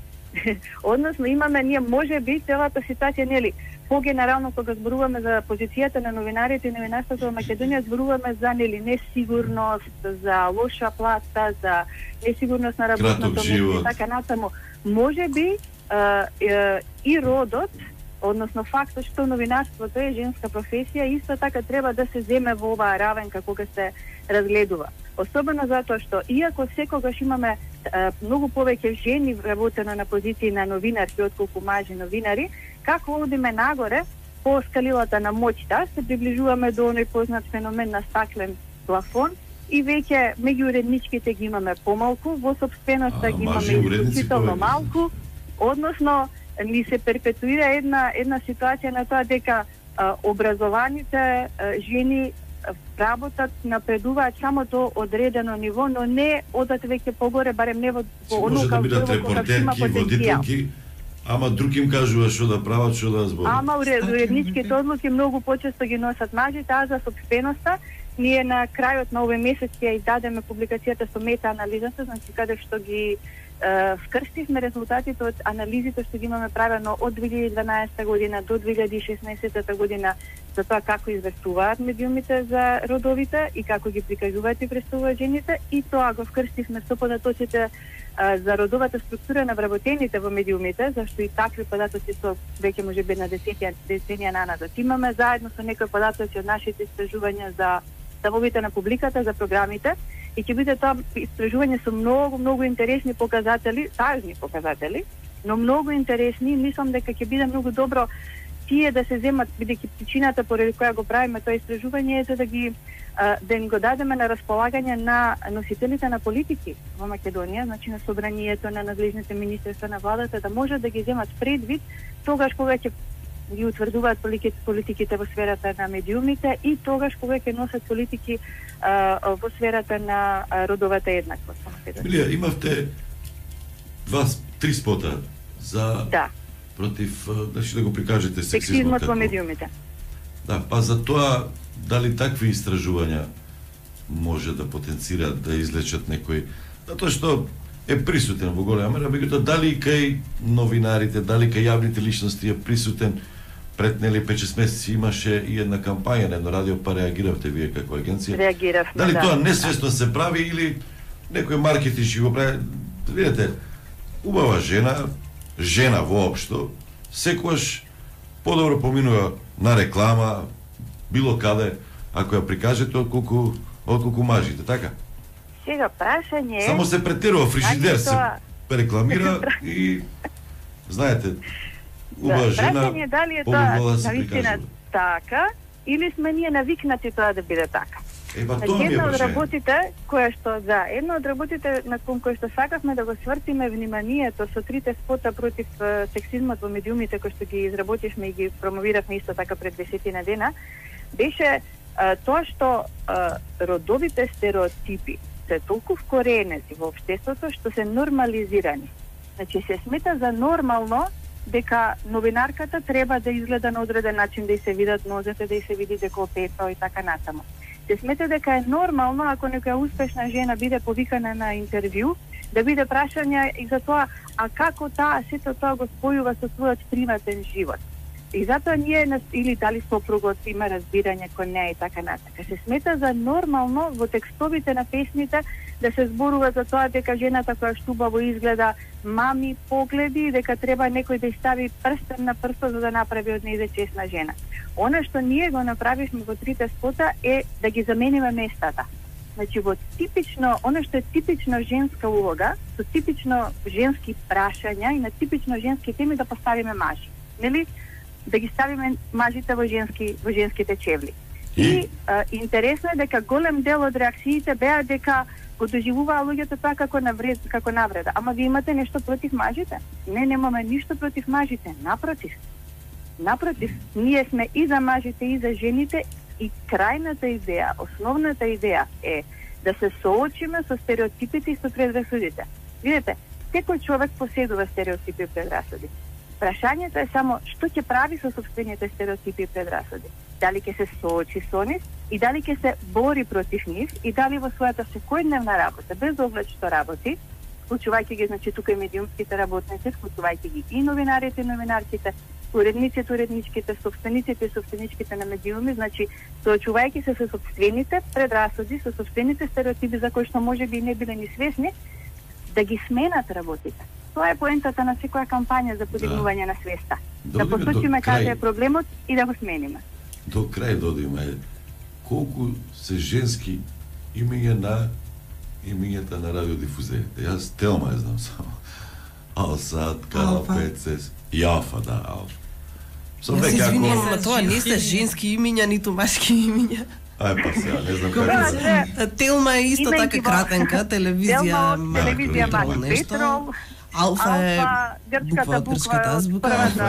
имаме, ние може би целата ситуација, нели, по-генерално кога зборуваме за позицијата на новинарите и новинарството во Македонија, зборуваме за нели несигурност, за лоша плата, за несигурност на работното место и така натаму. Може би и родот, односно фактот што новинарството е женска професија, исто така треба да се земе во оваа равенка кога се разгледува. Особено затоа што, иако секогаш имаме многу повеќе жени работено на позиции на новинарки отколку мажи новинари, како одиме нагоре по скалилата на моќта, се приближуваме до оној познат феномен на стаклен плафон и веќе меѓу уредничките ги имаме помалку, во сопственоста ги имаме исклучително малку, односно ни се перпетуира една ситуација на тоа дека образованите жени работат, напредуваат само до одредено ниво, но не одат веќе погоре, барем не во онука како има потенцијал. Ама друг им кажува што да прават, што да зборат. Ама уредничките одлуки многу почесто ги носат мажите, а за сопственоста ние на крајот на овој месец ја издадеме публикацијата со мета-анализата, значи каде што ги вкрстивме резултатите од анализите што ги имаме правено од 2012 година до 2016 година за тоа како известуваат медиумите за родовите и како ги прикажуваат и представуваат жените, и тоа го вкрстивме со податоците за родовата структура на вработените во медиумите, зашто и такви податоци со веќе може би на десетија наназад имаме, заедно со некои податоци од нашите истражувања за ставовите на публиката, за програмите, и ќе биде тоа истражување со многу интересни показатели, тажни показатели, но многу интересни. Мислам дека ќе биде многу добро тие да се земат, бидејќи причината поради која го правиме тоа истражување е за да ги да им го дадеме на располагање на носителите на политики во Македонија, значи на собранието, на надлежните министерства, на владата, да можат да ги земат предвид тогаш кога ќе ги утврдуваат политиките во сферата на медиумите и тогаш кога ќе носат политики во сферата на родовата еднаквост. Милија, имавте 2-3 спота за против, значи да го прикажете сексизмот во медиумите. Да, па за тоа дали такви истражувања може да потенцираат да излечат некој, затоа што е присутен во голема мера, меѓутоа дали кај новинарите, дали кај јавните личности е присутен. Пред 5-6 месеци имаше и една кампања на едно радио, па реагиравте вие како агенција. Реагиравме, дали тоа несвесно се прави или некој маркетиншки го прави? Видете, убава жена воопшто, секогаш подобро поминува на реклама, било каде, ако ја прикажете, отколку мажите, така? Сега прашање е... Само се претерува, фрижидер се рекламира и, знаете, убава жена, прашање дали е тоа навистина така, или сме ние навикнати тоа да биде така. Една од работите на кој што сакавме да го свртиме вниманието со 3 спота против сексизмот во медиумите кои што ги изработивме и ги промовиравме исто така пред 10 дена, беше тоа што родовите стереотипи се толку вкоренети во општеството што се нормализирани. Значи се смета за нормално дека новинарката треба да изгледа на одреден начин, да и се видат нозете, да и се види деколтето и така натаму. Се смета дека е нормално ако некоја успешна жена биде повикана на интервју, да биде прашања и за тоа, а како таа сето тоа го спојува со својот приватен живот. И затоа ние, или дали сопругот има разбирање кон неа и така натака. Се смета за нормално во текстовите на песните да се зборува за тоа дека жената која што убаво изгледа мами погледи и дека треба некој да стави прстен на прстот за да направи од неја честна жена. Она што ние го направивме во 3 спота е да ги замениме местата. Значи во типично, она што е типично женска улога, со типично женски прашања и на типично женски теми да поставиме мажи. Нели? Да ги ставиме мажите во женските чевли. И интересно е дека голем дел од реакциите беа дека го доживуваа луѓето тоа како навреда. Ама ви имате нешто против мажите? Не, немаме ништо против мажите. Напротив, ние сме и за мажите и за жените и крајната идеја, основната идеја е да се соочиме со стереотипите и со предрасудите. Видете, секој човек поседува стереотипи и предрасуди. Прашањето е само што ќе прави со сопствените стереотипи и предрасуди. Дали ќе се соочи со нив и дали ќе се бори против нив и дали во својата секојдневна работа, без оглед што работи, вклучувајќи ги, значи, тука и медиумските работници, вклучувајќи ги и новинарите и новинарките, уредниците, уредничките, собствениците и собственичките на медиуми, значи, соочувајќи се со сопствените предрасуди, со сопствените стереотипи за кои што може би не биле ни свесни, да ги сменат работите. Тоа е поентата на секоја кампања за подигнување на свеста. Да посочиме каде е проблемот и да го смениме. До крај додиме колку се женски имиња на имињата на радиодифузерите. Јас Телма ја знам само. Алсат, Кала, Пецес, Јафа, да, Алфа. Јас извинувам, ама тоа не се женски имиња, ниту машки имиња. Ај, па сега, не знам како се. Телма е исто така кратенка, телевизија Петрол, Алфа е грчката азбука.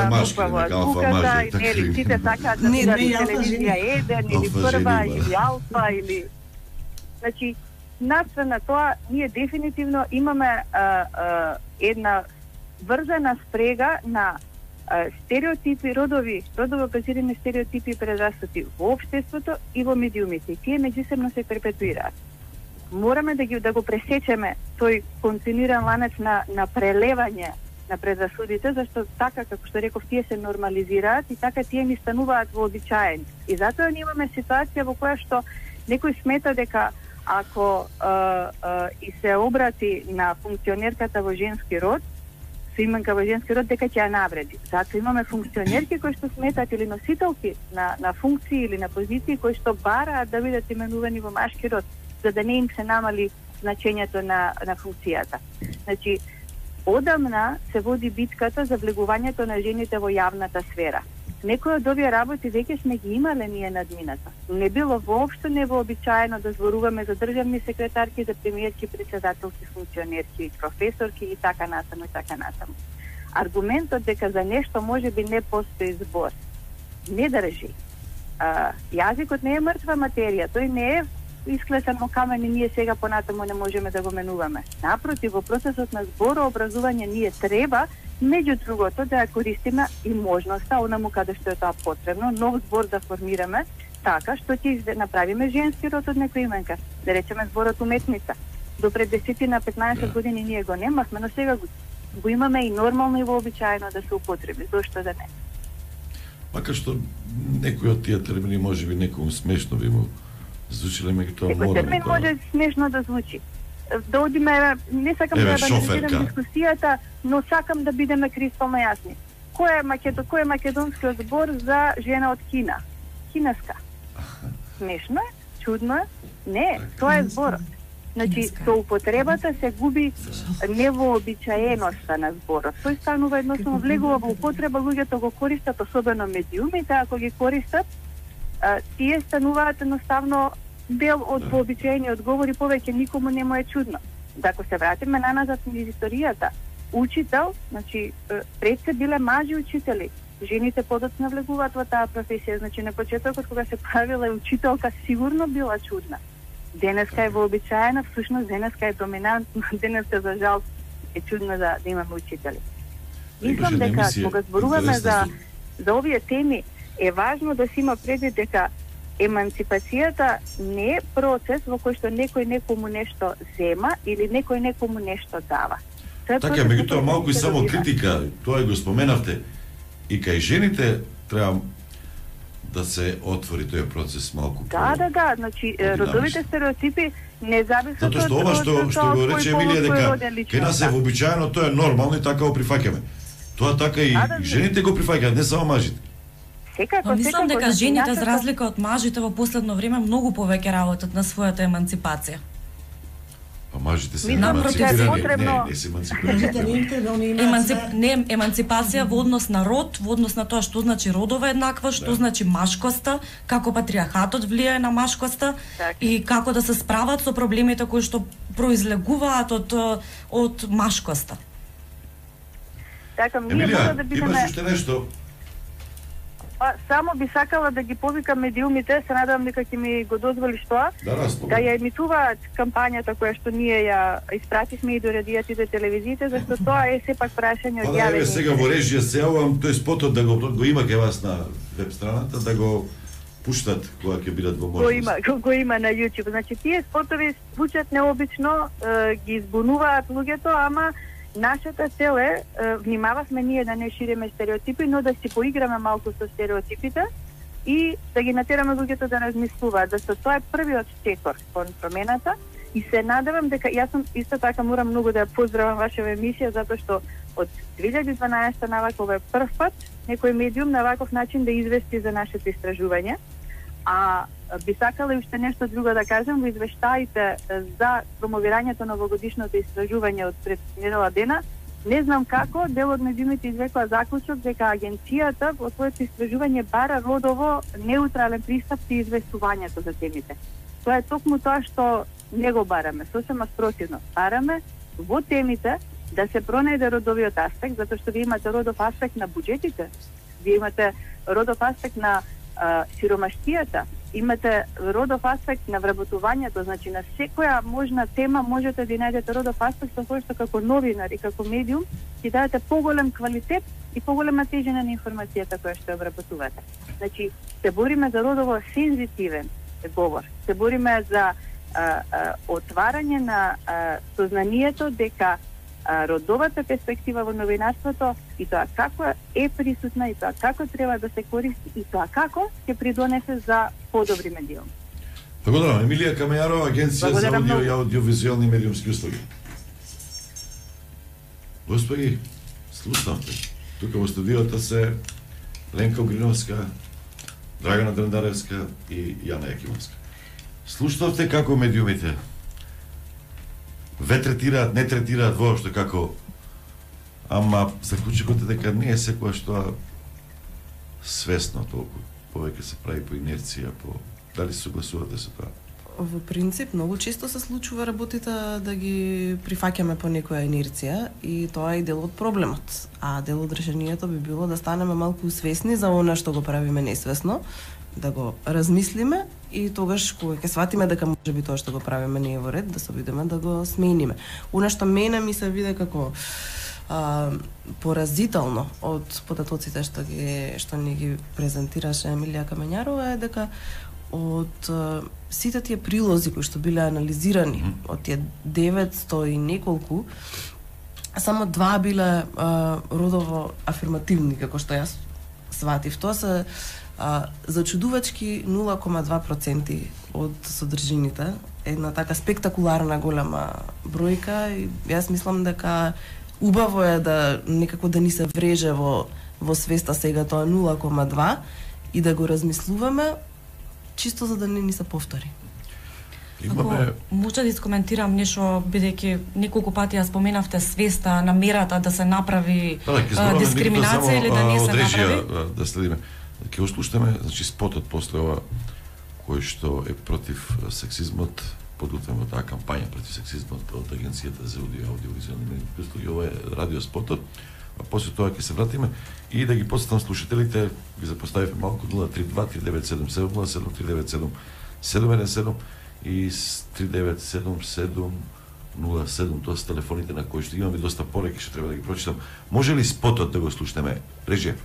Алфа е или сите така да бидат телевизија еден, или прва, или Алфа, или... Значи, настрана на тоа, ние дефинитивно имаме една врзана спрега на стереотипи, родово базирани стереотипи и предрасуди во општеството и во медиумите. И тие меѓусебно се перпетуираат. Мораме да го пресечеме тој континуиран ланец на прелевање на предрасудите, зашто така, како што реков, тие се нормализираат и така тие ни стануваат вообичаени. И затоа ние имаме ситуација во која што некој смета дека ако и се обрати на функционерката во женски род, со именка во женски род, дека ќе ја навреди. Затоа имаме функционерки кои што сметат или носителки на функции или на позиции кои што бараат да бидат именувани во машки род. за да не им се намали значењето на функцијата. Значи, одамна се води битката за влегувањето на жените во јавната сфера. Некои од овие работи веќе сме ги имале ние надмината. Не било воопшто невообичаено да зборуваме за државни секретарки, за премиерки, председателски функционерки, професорки и така натаму и така натаму. Аргументот дека за нешто може би не постои збор не држи. Јазикот не е мртва материја, тој не е исклесен во камен и ние сега понатаму не можеме да го менуваме. Напротив, во процесот на зборообразување ние треба, меѓу другото, да ја користиме и можноста, онаму каде што е тоа потребно, нов збор да формираме, така што ќе направиме женски род од некој именка. Да речеме зборот уметница. До пред 10 на 15 години ние го немавме, но сега го имаме и нормално и вообичаено да се употреби. Зошто да не? Макар што некои од тие термини може би некому смешно би му звучиле, меѓутоа мораме. Некој термин може смешно да звучи. Да одиме, не сакам да банализирам дискусијата, но сакам да бидеме кристално јасни. Кој е македонскиот збор за жена од Кина? Кинеска. Смешно е? Чудно е? Не, тоа е зборот. Значи, со употребата се губи невообичаеноста на зборот. Тој станува едноставно влегува во употреба, луѓето го користат, особено медиумите, ако ги користат, тие стануваат едноставно дел од вообичаениот говор и повеќе никому не му е чудно. Да, ако се вратиме наназад низ историјата, учител, значи, пред се биле мажи учители, жените подоцна влегуваат во таа професија, значи на почетокот кога се правила учителка сигурно била чудна. Денеска е вообичаена, всушност денеска е доминантна, денеска за жал е чудно да имаме учители. Мислам дека кога зборуваме за овие теми е важно да се има предвид дека еманципацијата не е процес во кој што некој некому нешто зема или некој некому нешто дава. Така, меѓутоа малку и само критика, тоа го споменавте, и кај жените треба да се отвори тој процес малку по. Да, значи родовите стереотипи не зависат од затоа што ова што го рече Емилија дека кај нас е вообичаено, тоа е нормално и така го прифаќаме. Тоа така и жените го прифаќаат, не само мажите. Мислам дека жените, за разлика од мажите, во последно време многу повеќе работат на својата еманципација. А мажите се еманципирани, не се еманципирани. Еманципација во однос на род, во однос на тоа што значи родова еднаквост, што значи машкоста, како патриархатот влијае на машкоста и како да се справат со проблемите кои што произлегуваат од машкоста. Така, Емилија, имаш уште нешто? Само би сакала да ги повикам медиумите, се надевам дека ќе ми го дозволиш тоа, да ја емитуваат кампањата која што ние ја испративме и до радијата и до телевизиите, зашто тоа е сепак прашање од јавени. Па сега во режија се јавувам, тој спотот да го има кај вас на веб страната, да го пуштат кога ќе бидат во можност. Го има на YouTube. Значи тие спотови звучат необично, ги избунуваат луѓето, ама нашата цел е, внимававме ние да не шириме стереотипи, но да си поиграме малку со стереотипите и да ги натераме луѓето да размислуваат, зашто тоа е првиот стекор кон промената и се надевам дека јас сум исто така морам многу да ја поздравам вашава емисија затоа што од 2012 навака ова е прв пат некој медиум на ваков начин да извести за нашето истражување. А би сакала и уште нешто друго да кажам во извештаите за промовирањето на овогодишното истражување од пред недела дена. Не знам како, дел од медиумите извекува заклучок дека агенцијата во своето истражување бара родово неутрален пристап при известувањето за темите. Тоа е токму тоа што не го бараме, сосема спротивно. Бараме во темите да се пронајде родовиот аспект, затоа што вие имате родов аспект на буџетите, вие имате родов аспект на сиромаштијата, имате родов аспект на вработувањето, значи на секоја можна тема можете да најдете родов аспект со кој што како новинар и како медиум ќе дадете поголем квалитет и поголема тежина на информацијата која што ја вработувате. Значи, се бориме за родово сензитивен говор, се бориме за отварање на сознанието дека родовата перспектива во новинарството и тоа како е присутна и тоа како треба да се користи и тоа како ќе придонесе за подобри медиуми. Благодарам. Емилија Камејарова, Агенција за аудио и аудиовизуелни медиумски услуги. Господи, слушнавте. Тука во студиото се Ленка Огриновска, Драгана Дрндаревска и Јана Јакимовска. Слушнавте како медиумите ве третираат, не третираат воопшто како, ама заклучокот е дека не е секогаш тоа свесно толку. Повеќе се прави по инерција, по... Дали се согласувате со тоа? Во принцип, многу често се случува работите да ги прифаќаме по некоја инерција и тоа е дел од проблемот. А дел од решението би било да станеме малку свесни за она што го правиме несвесно, да го размислиме и тогаш кога ќе сватиме дека можеби тоа што го правиме не е во ред, да се обидеме да го смениме. Она што мене ми се виде како поразително од податоците што ни ги презентираше Емилија Камењарова е дека од сите тие прилози кои што биле анализирани, од тие 900 и неколку, само 2 биле родово афирмативни, како што јас сватив. Тоа се зачудувачки 0,2% од содржините. Една така спектакуларна голема бројка и јас мислам дека убаво е да некако да ни се вреже во свеста сега тоа 0,2 и да го размислуваме чисто за да не ни се повтори. Ако може да искоментирам нешто, бидејќи неколку пати ја споменавте свеста, намерата да се направи дискриминација или да не се направи. Да следиме. Ќе ослушаме, значи спотот после ова кој што е против сексизмот, подготвен во таа кампања против сексизмот од Агенцијата за аудиовизуелни медии. И ова е радиоспотот. А после тоа ќе се вратиме и да ги потсетам слушателите, ги запоставивме малку 032-3977-07, 397-717 и 397-707, тоа се телефоните на кои што имаме доста пореки, што треба да ги прочитам. Може ли спотот да го слушнеме? Режија.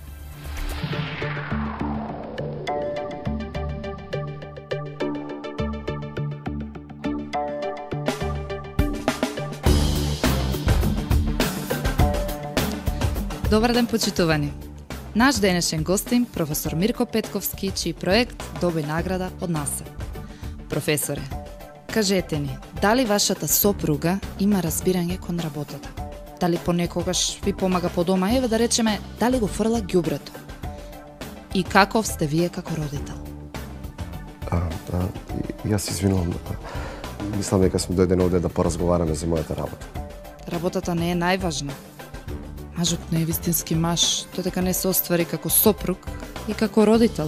Добар ден, почитувани! Наш денешен гостин, професор Мирко Петковски, чиј проект доби награда од НАСА. Професоре, кажете ни, дали вашата сопруга има разбирање кон работата? Дали понекогаш ви помага по дома, еве да речеме, дали го фрла ѓубрето? И каков сте вие како родител? Јас извинувам, мислам дека сум дојден овде да поразговараме за мојата работа. Работата не е најважна. Мажот не е вистински маж, додека не се оствари како сопруг и како родител.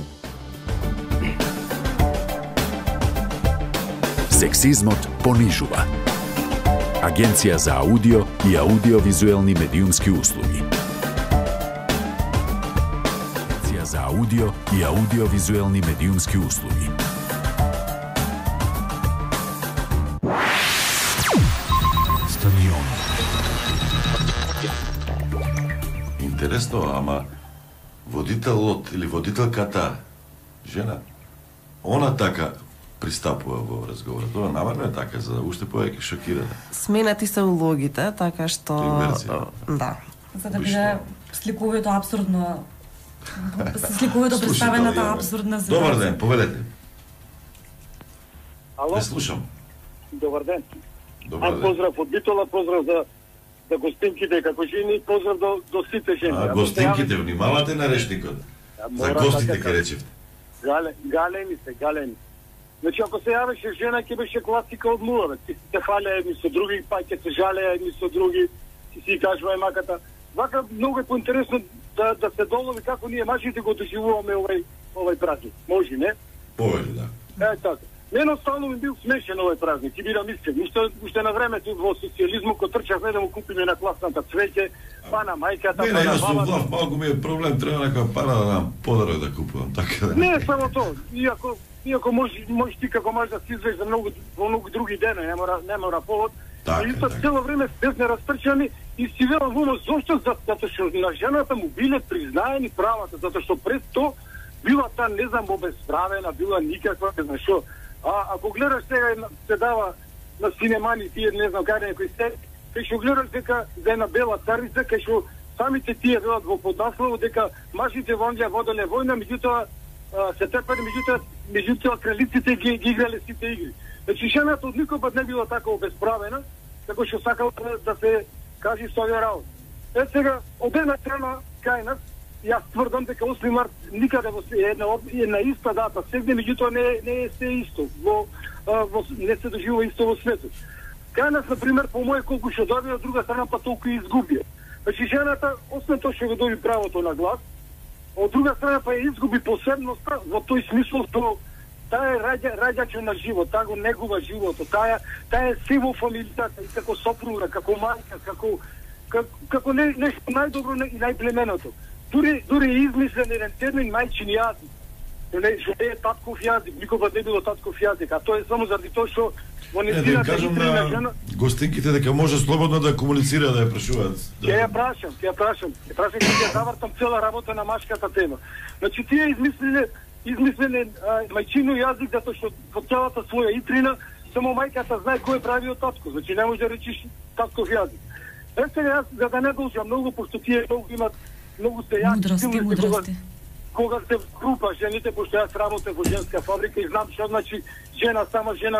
Сексизмот понижува. Агенција за аудио и аудиовизуелни медиумски услуги. Агенција за аудио и аудиовизуелни медиумски услуги. Стадион. Интересно, ама водителот или водителката жена, она така пристапува во разговорот. Тоа намерно е така, за да уште повеќе шокира. Сменати се улогите, така што... Да. За да биде сликувето абсурдно... Сликувето представената абсурдна ситуација. Добар ден, повелете. Ало? Не слушам. Добар ден. Добар ден. Поздрав од Битола, поздрав за гостинките како жени, поздрав до сите жени. Гостинките, внимавате на речникот. За гостите ке речевте. Галени. Значи, ако се јавеше жена, ќе беше класика од нула. Ти се фалеа едни со други, па ќе се жалеа едни со други, си кажува маката. Вака многу е поинтересно да се долови како ние мажите го доживуваме овај празник. Може, не? Повели, да. Така. Мене стално ми бил смешен овај празник, ти бирам искрен. Уште на времето во социјализмот, кога трчавме да му купиме на класната цвеќе, па на мајката, па на јас сум бабата. глав, малку ми е проблем, треба нека пара да дам подарок да купувам, така да. Не, само тоа. Иако можеш ти како маж да си извеш за во многу други дена, не мора повод. И цело време без неразтрчани и си велам умо, зошто? Затоа што на жената му биле признаени правата, затоа што пред тоа била та, не знам, обесправена, била никаква, не знам шо. А ако гледаш сега се дава на синемани тие, не знам каде некои се, кај што гледаш дека за една бела царица, кај што самите тие велат во поднаслово дека мажите во Англија воделе војна, меѓутоа се тепали, меѓутоа кралиците ги играле сите игри. Значи жената од никој пат не била така обесправена, како што сакала да се кажи со овие работи. Сега, од една страна кај нас Јас тврдам дека 8 март никаде во една иста дата, сегде меѓутоа не е се исто, не се доживува исто во светот. Кај нас, например, по моје колку што добија, од друга страна па толку и изгубија. Значи жената, освен тоа што го доби правото на глас, од друга страна па ја изгуби посебноста во тој смисол што таа е раѓачо на живот, таа го негува животот, таа е се во фамилијата, и како сопруга, како мајка, како нешто најдобро и најплеменото. Дури е измислен еден термин мајчин јазик. Што е татков јазик, никога не било татков јазик, а тоа е само заради тоа што во незината на жена... гостинките дека може слободно да комуницира, да ја прашуваат. Ќе ја прашам, ќе завртам цела работа на машката тема. Значи, тие измислиле мајчино јазик, затоа што во целата своја итрина само мајката знае кој е правиот татко, значи не може да речиш татков јазик. Сега јас, за да не должам многу, пошто тие многу имат многу се јаки, кога се група жените, пошто јас работам во женска фабрика и знам што значи жена, сама жена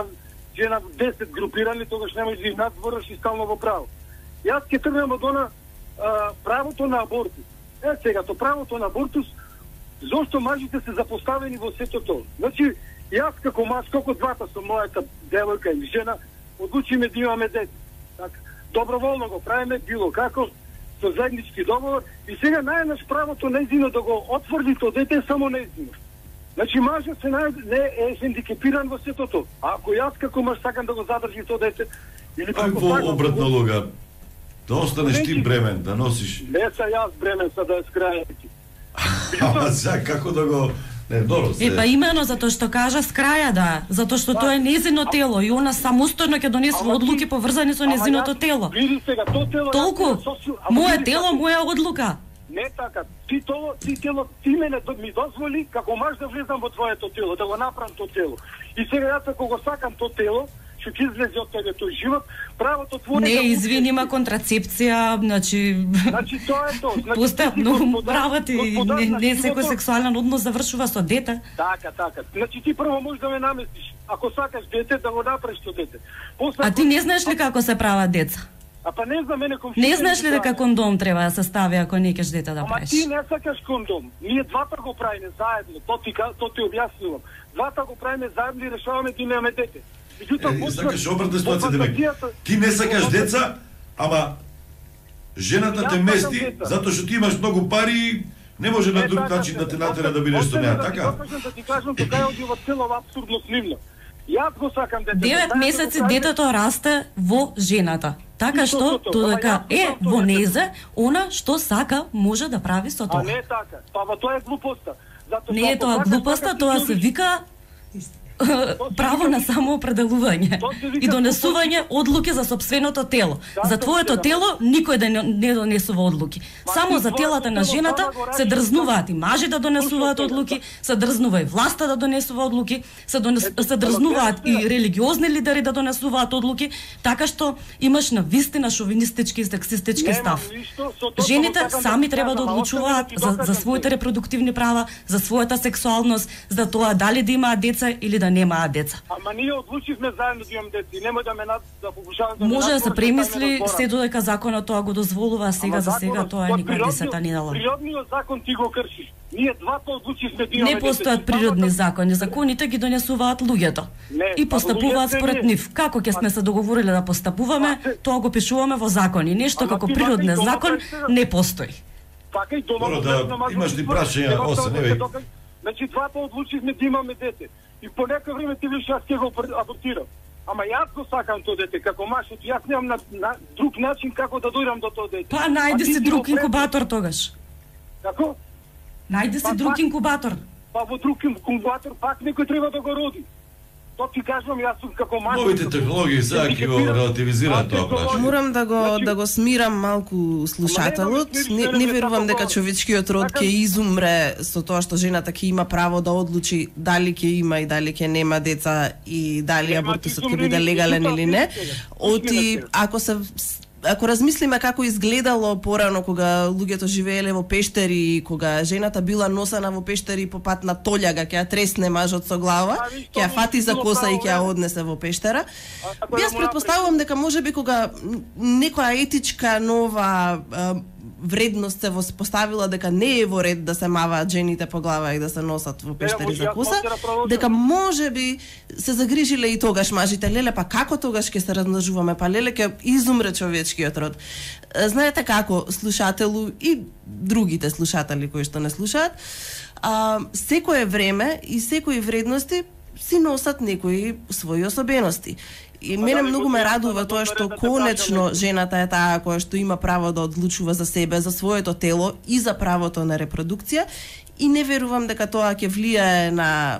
10 групирани, тогаш не може да надвораш и стално во право. Јас ќе тргнам од она правото на абортус. Сега, то правото на абортус, зошто мажите се запоставени во сето тоа? Значи, јас како маж, како двата со мојата девојка или жена, одлучиме да имаме дете. Така, доброволно го правиме, било како, со заеднички договор, и сега најнаш правото нејзино да го отврди тоа дете само нејзино. Значи, мажот не е хендикепиран во сето тоа. А ако јас како маж сакам да го задржи тоа дете, или како во обратна лога, да останеш ти бремен, да носиш... Не са јас бремен, са да е скрајајки. Ама сега како да го... Не, добро се. Па имено затоа што кажа скраја да, затоа што тоа е незино тело и она самостојно ќе донесува одлуки поврзани со незиното тело. Види сега, тоа тело... Толку, моја тело, моја одлука. Не така, ти мене ми дозволи како маж да влезам во твоето тело, да го направам тоа тело. И сега јас ако го сакам тоа тело, што ќе излезе од тебе тој живот, правото твое... Не, извини, има контрацепција, значи тоа е тоа. Постојат многу правати и не секој сексуален однос завршува со дете. Така. Значи ти прво можеш да ме наместиш. Ако сакаш дете, да го направиш тоа дете. А ти не знаеш ли како се прават деца? А па не знам, мене комшија... Не знаеш ли дека кондом треба да се стави ако не кеш дете да правиш? Ама ти не сакаш кондом. Ние двата го правиме заедно. Тоа ти објаснувам. Двата го правиме заедно и решаваме да имаме дете. Сакаш обратна ситуација, демек. Ти не сакаш деца, ама жената те мести затоа што ти имаш многу пари и не може на друг начин да те натера да бидеш со неа, така? Да ти кажам, тоа е од целова абсурдно сливно. Јас го сакам дете. 9 месеци детето расте во жената. Така што додека е во незе, она што сака може да прави со тоа. А не така. Па тоа е глупоста. Не е тоа глупоста, тоа се вика право на самоопределување и донесување одлуки за сопственото тело. За твоето тело никој да не донесува одлуки. Само за телата на жената се дрзнуваат и мажи да донесуваат одлуки, се дрзнува и власта да донесува одлуки, се дрзнуваат и религиозни лидери да донесуваат одлуки, така што имаш на вистина шовинистички и сексистички став. Жените сами треба да одлучуваат за своите репродуктивни права, за својата сексуалност, за тоа дали да имаат деца или да немаат деца. Ама ние одлучивме заедно да имам деца и нема да ме покушавам да може да се премисли се додека законот тоа го дозволува, сега за сега тоа никој не се та не дала. Природниот закон ти го кршиш. Ние двата одлучивме да имаме деца. Не постојат природни закони, законите ги донесуваат луѓето. И постапуваат според нив. Како ќе сме се договориле да постапуваме, тоа го пишуваме во закони. Нешто како природен закон не постои. Така и дома имаш ли прашања, Осе, не веќе. Значи двата одлучивме да имаме дете. И по некој време ти виш јас ќе го абортирам. Ама јас го сакам тоа дете како маж, јас немам на друг начин како да дојдам до тоа дете. Па најди си друг инкубатор тогаш. Како? Најди си друг инкубатор. Па во друг инкубатор пак некој треба да го роди. Тоа ти кажувам, јас сум како маж. Новите технологии сега ќе го релативизираат тоа прашање. Морам да го смирам малку слушателот. Не верувам дека човечкиот род ќе изумре со тоа што жената ќе има право да одлучи дали ќе има и дали ќе нема деца и дали абортусот ќе биде легален или не. Ако размислиме како изгледало порано кога луѓето живееле во пештери, кога жената била носена во пештери по пат на толјага, ќе ја тресне мажот со глава, ќе ја фати за коса и ќе ја однесе во пештера. Јас претпоставувам дека можеби кога некоја етичка нова вредност се воспоставила дека не е во ред да се маваат жените по глава и да се носат во пештери за коса, дека може би се загрижиле и тогаш мажите, леле, па како тогаш ќе се размножуваме, па леле ќе изумре човечкиот род. Знаете како, слушателу и другите слушатели кои што не слушаат, секое време и секои вредности си носат некои своји особености. И мене многу ме радува тоа што конечно жената е таа која што има право да одлучува за себе, за своето тело и за правото на репродукција, и не верувам дека тоа ќе влијае на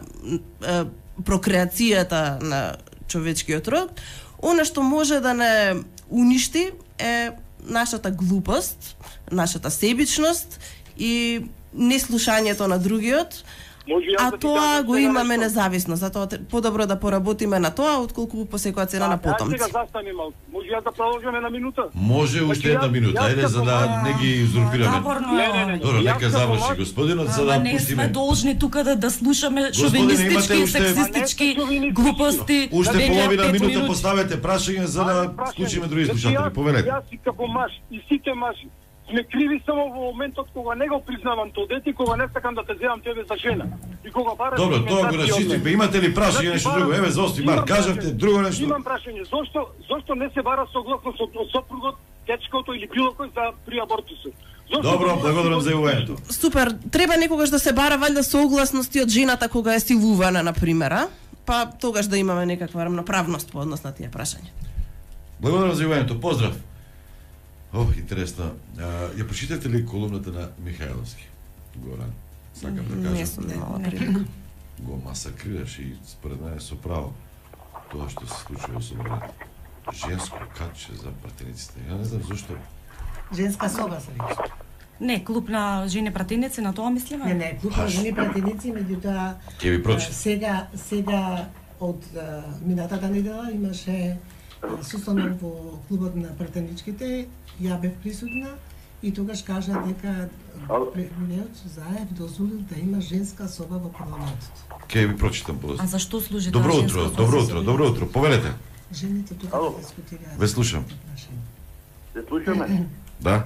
прокреацијата на човечкиот род. Она што може да не уништи е нашата глупост, нашата себичност и неслушањето на другиот. А тоа го имаме независно, затоа подобро да поработиме на тоа, отколку по секоја цена на потомци. Сега застани малку. Може ја да продолжиме на минута? Може уште една минута, ајде за да не ги узурпираме. Добро, нека заврши господинот за да не пуштиме. сме должни тука да слушаме шовинистички, сексистички глупости. Уште половина минута поставете прашање за да вклучиме други слушатели. Повелете. Јас си како маж и сите мажи сме криви само во моментот кога не го признавам тоа дете, кога не сакам да те земам тебе за жена. И кога бараш. Добро, тоа го расчистивме. Имате ли прашање нешто друго? Еве зости Марк, кажавте друго нешто. Имам прашање. Зошто не се бара согласност од сопругот, дечкото или било кој за при абортусот? Добро, благодарам за јавувањето. Супер, треба некогаш да се бара валјда согласности од жената кога е силувана, на пример, па тогаш да имаме некаква рамноправност по однос на тие прашања. Благодарам за јавувањето. Поздрав. Интересно. Ја прочитате ли колумната на Михајловски? Горан, сакам да кажам. Не сум немала прилика. Го масакрираш и според мене со право тоа што се случува со женско каче за пратениците. Ја не знам зашто. Женска соба се вика. Не, клуб на жени пратеници, на тоа мислиме? Не, клуб на жени пратеници, меѓутоа Ќе ви прочитам. Сега од минатата недела имаше состанок во клубот на пратеничките, ја бев присутна и тогаш кажа дека премиерот Заев дозволил да има женска соба во парламентот. Ќе ви прочитам подоцна. А зашто служи Добро таа утро, женска добро соба? утро, добро утро. Повелете. Жените тука да дискутираат. Ве слушам. Се слушаме? Да.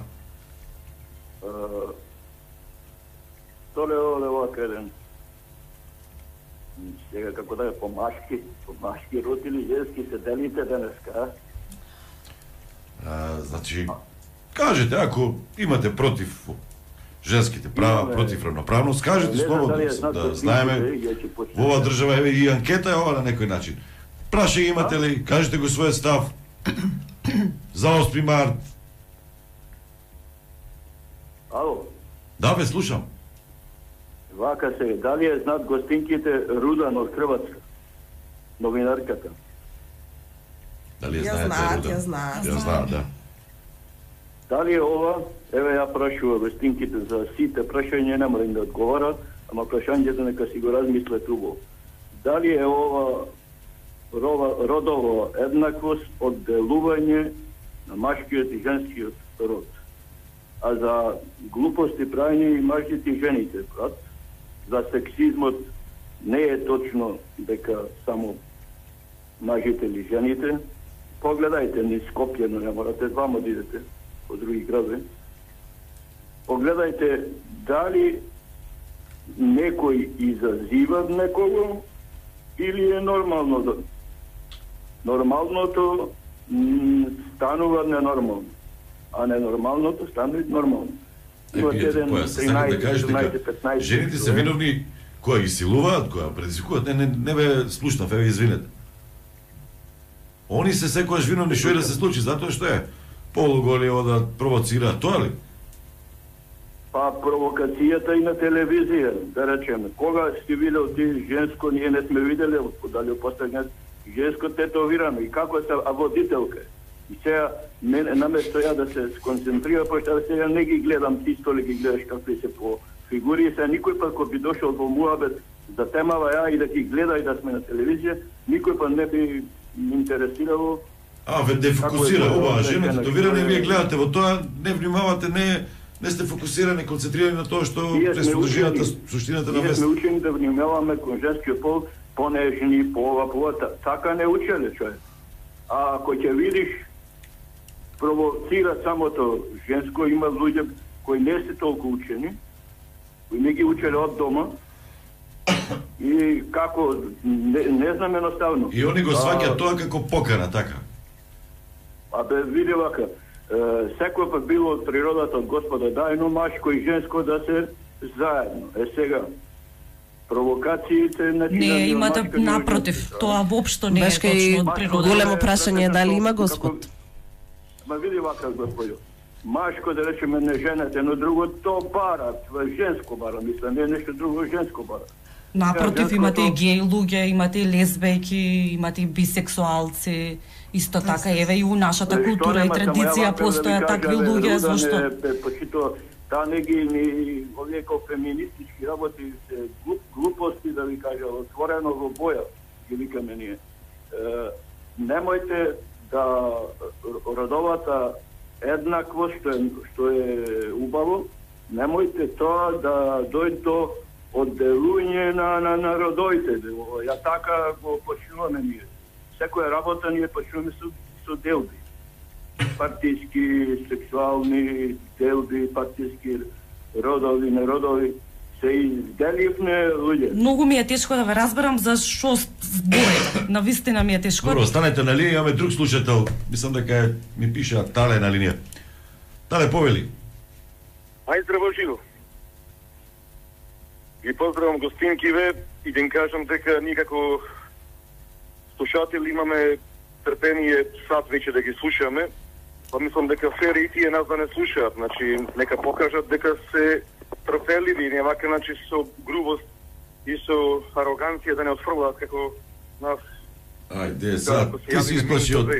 Толе овака еден. Сега како да е по машки род или женски се делите денеска? Значи, кажете, ако имате против женските права, против равноправност, кажете слободно, да знаеме, во оваа држава е и анкета е ова на некој начин. Прашање имате ли, кажете го својот став за 8 март. Ало? Да, ве слушам. Вака се, дали е знат гостинките Рудан од Хрватска? Новинарката. Дали ја знаат, знаете? ја знаат. Ја знаат, да. Дали е ова, еве ја прашува гостинките за сите прашања, нема да им да одговарат, ама прашањето нека си го размислет убаво. Дали е ова родово еднаквост од делување на машкиот и женскиот род? А за глупости прајање и мажите и жените, брат, за сексизмот не е точно дека само мажите или жените. Погледајте низ Скопје, но не морате двама да идете по други градови. Погледајте дали некој изазива некого или е нормално. Нормалното станува ненормално, а ненормалното станува нормално. Сакам да кажеш дека жените се виновни која ги силуваат, која предизвикуваат. Не бе слушнав, еве извинете. Они се секогаш виновни што и да се случи, затоа што е полуголи да провоцираат, тоа ли? Па провокацијата и на телевизија, да речеме. Кога си видел ти женско, ние не сме видели, дали опоставljат женско тетовирано и како се водителка. И сега, наместо ја да се сконцентрира, пошто сега не ги гледам, ти столи ги гледаш какви се по фигури, и сега никој пат кој би дошол во муабет за темава ја и да ги гледа и да сме на телевизија, никој пат не би интересирало. Ве дефокусира, ова, жена тетовирана и вие гледате во тоа, не внимавате, не сте фокусирани, концентрирани на тоа што е содржината, суштината на вест. Ние сме учени да внимаваме кон женскиот пол, понежни, по ова, така не учеле човек. А ако ќе видиш провоцира самото женско, има луѓе кои не се толку учени, кои не ги учеле од дома, и како, не знам едноставно. И они го сваќаат тоа како покана, така? Абе, види вака, секој пат било од природата од Господа дајно машко и женско да се заедно. Сега, провокациите... Не, имате напротив, тоа воопшто не е точно од природата. Големо прашање е дали има Господ. Ма види вака, Господјо, машко да речеме не женете, но друго то бара, женско бара, мислам, не е нешто друго, женско бара. Напротив, имате и геј луѓе, имате и лесбејки, имате и бисексуалци, исто така, еве и у нашата култура и традиција постојат такви луѓе, зашто... Почито, таа не ги ни овие како феминистички работи, глупости, да ви кажа, отворено во боја, ги викаме ние. Немојте да родовата еднаквост, што е убаво, немојте тоа да дојде до одделување на родоите. Ја така го почнуваме ние. Секоја работа ние почнуваме со делби. Партиски, сексуални делби, партиски родови, неродови. Се изделивме луѓе. Многу ми е тешко да ве разберам за што зборите. Навистина ми е тешко. Добро, останете на линија, имаме друг слушател. Мислам дека ми пише Тале на линија. Тале, повели. Ај, здраво живо. Ги поздравам гостинкиве и да им кажам дека ние како слушатели имаме трпение сад веќе да ги слушаме. Па мислам дека фери и тие нас да не слушаат. Значи, нека покажат дека се трпеливи и не вака, значи, со грубост и со ароганција да не отфрлаат како нас. Ајде, сад, ти си исплаши од...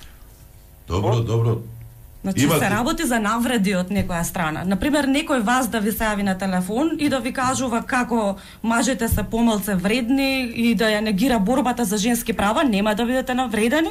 Добро. Значи се работи за навреди од некоја страна. Например, некој вас да ви се јави на телефон и да ви кажува како мажите се помалце вредни и да ја негира борбата за женски права, нема да бидете навредени?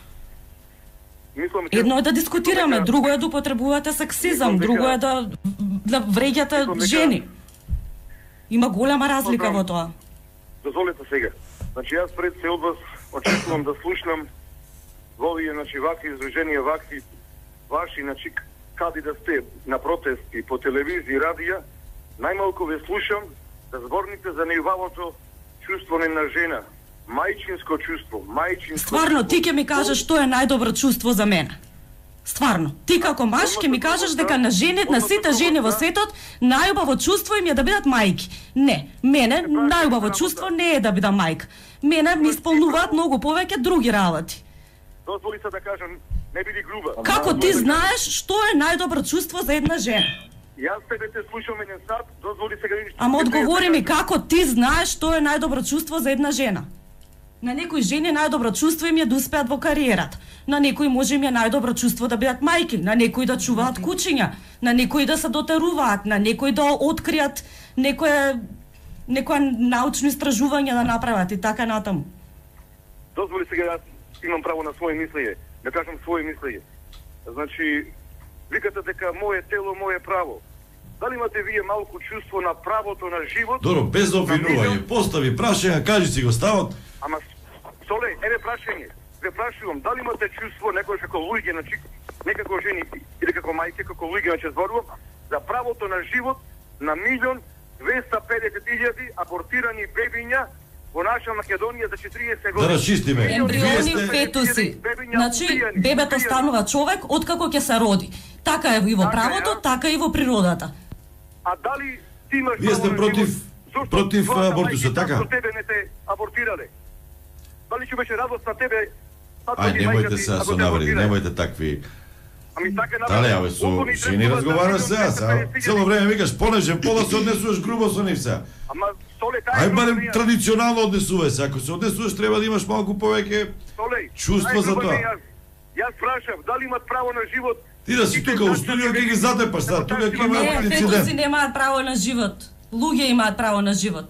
Едно е да дискутираме, друго е да употребувате сексизам, друго е да вреѓате жени. Има голема разлика во тоа. Дозволете сега. Значи јас пред се од вас очекувам да слушнам во овие, значи, вакви изложенија, вакви ваши, значи, кади да сте на протести по телевизија, радија, најмалку ве слушам да зборните за нејубавото чувство на жена. Мајчинско чувство, Стварно, ти ќе ми кажеш што е најдобро чувство за мене. Стварно, ти како маж ќе ми кажеш дека на жените, на сите жени во светот, најубаво чувство им е да бидат мајки. Не, мене најубаво чувство не е да бидам мајка. Мене ми исполнуваат многу повеќе други работи. Дозволи се да кажам, не биди груба. Како ти знаеш што е најдобро чувство за една жена? Јас тебе те слушам еден сат, дозволи сега видиш. Ама одговори ми како ти знаеш што е најдобро чувство за една жена? На некои жени најдобро чувство им е да успеат во кариерата. На некои може им е најдобро чувство да бидат мајки, на некои да чуваат кучиња, на некои да се дотеруваат, на некои да откријат некоја научно истражување да направат и така натаму. Дозволи сега, јас имам право на своје мислење, да кажам своје мислење. Значи, викате дека мое тело, мое право. Дали имате вие малку чувство на правото на живот? Добро, без обвинување, постави прашање, кажи си го ставот. Ама, Соле, еве прашање. Ве прашувам, дали имате чувство некој како луѓе, значи, не како жени или како мајке, како луѓе, значи зборувам, за правото на живот на 1.250.000 абортирани бебиња во наша Македонија за 40 години. Да расчистиме. Ембриони, фетуси. Значи, бебето станува човек откако ќе се роди. Така е и во правото, така и во природата. А дали ти имаш Вие сте против абортуса, така? Зошто тебе не те абортирале? Дали ќе беше радост на тебе? Ај, немојте се со навреди, немојте такви. Ами така на. Дали, абе, со жени разговараш сега, цело време викаш понежен пола, се однесуваш грубо со нив сега. Ама Соле, тај ај барем традиционално однесувај се, ако се однесуваш треба да имаш малку повеќе чувство за тоа. Јас прашав, дали имат право на живот? Ти да си тука у студио ќе ги затепаш, сега тука ќе има инцидент. Не, фетуси немаат право на живот. Луѓе имаат право на живот.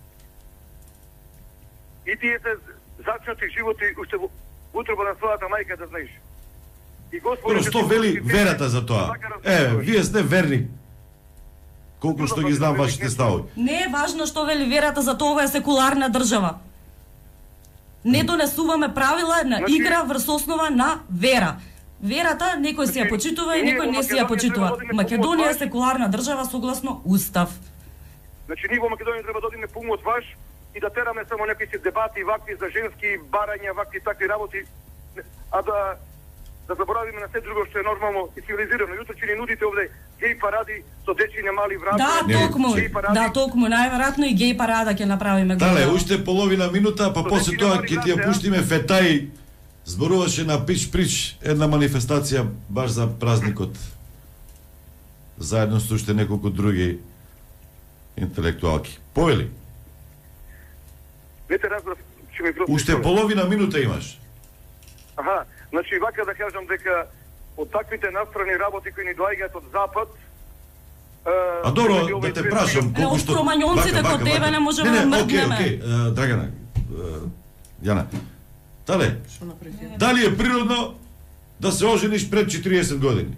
И тие се зачнати животи уште во утроба на својата мајка, да знаеш. И Господ што вели верата за тоа? Вие сте верни. Колку што ги знам вашите ставови. Не е важно што вели верата, за тоа е секуларна држава. Не донесуваме правила на игра врз основа на вера. Верата некој си ја почитува и некој не си ја почитува. Македонија е секуларна држава согласно устав. Значи ние во Македонија треба да одиме помош ваш и да тераме само некои си дебати вакви за женски барања, вакви такви работи, а да заборавиме на се друго што е нормално и цивилизирано. Јутро ќе ни нудите овде геј паради со дечине мали врати. Да, токму, најверојатно и геј парада ќе направиме. Дале, уште половина минута, па после тоа ќе ти ја пуштиме Фетај. Зборуваше на Пич-Прич една манифестација баш за празникот. Заедно со уште неколку други интелектуалки. Повели? Не те разбрав, ќе ми просто... Уште половина минута имаш. Аха, значи вака да кажам дека од таквите настрани работи кои ни доаѓаат од запад, а добро, да те прашам, колку што... Кромањонците кod тебе не можеме да мрднеме. Окей, Драгана, Јана, Тале, дали е природно да се ожениш пред 40 години?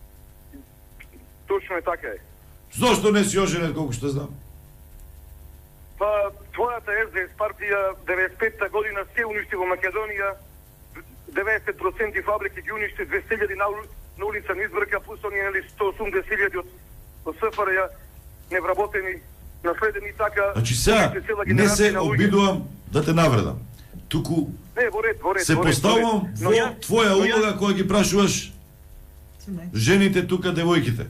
Точно е така е. Зошто не си оженет, колку што знам? Па, твојата СДС партија 95-та година се уништи во Македонија, 90% фабрики ги уништи, 200.000 на улица не избрка, плюс оние 180.000 од СФРЈ невработени, наследени така... Значи сега не се обидувам да те навредам. Туку се поставувам во твоја улога која ги прашуваш жените тука, девојките.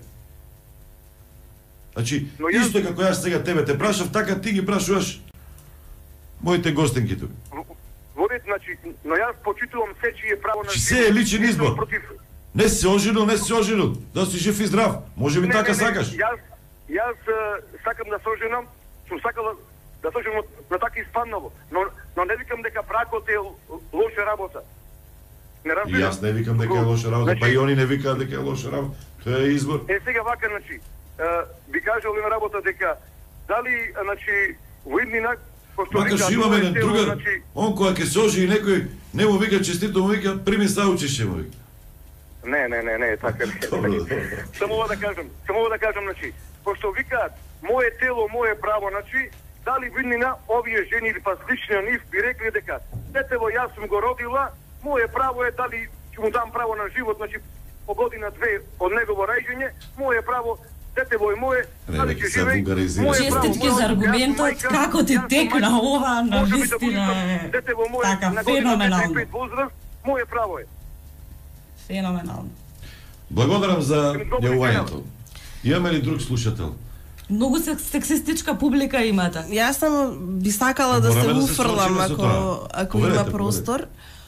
Значи, исто како јас сега тебе те прашав, така ти ги прашуваш моите гостинки тука. Значи, но јас почитувам се чие право на живот. Се е личен избор. Не си оженил, не си оженил. Да си жив и здрав. Може би така сакаш. Јас сакам да се оженам, сум сакала да се оженам на така испаднало. Но не викам дека бракот е лоша работа. Не разбирам. И јас не викам дека е лоша работа, па и они не викаат дека е лоша работа. Тоа е избор. Сега вака, значи, би кажал една работа дека дали, значи, во иднина Макаш имаме еден другар, он која ќе се ожени некој, не му вика честито, му вика прими саучише му вика. Не, така не. Само да кажам, значи, пошто викаат мое тело, мое право, значи, дали виднина овие жени или па слични на нив би рекли дека детево јас сум го родила, мое право е дали ќе му дам право на живот, значи по година-две од негово раѓање, мое право детево е мое, дали ќе живеј. Честитки за аргументот, како ти текна ова, навистина е така феноменално. Мое право е. Феноменално. Благодарам за јавувањето. Имаме ли друг слушател? Многу сексистичка публика имате. Јас само би сакала да се уфрлам ако има простор.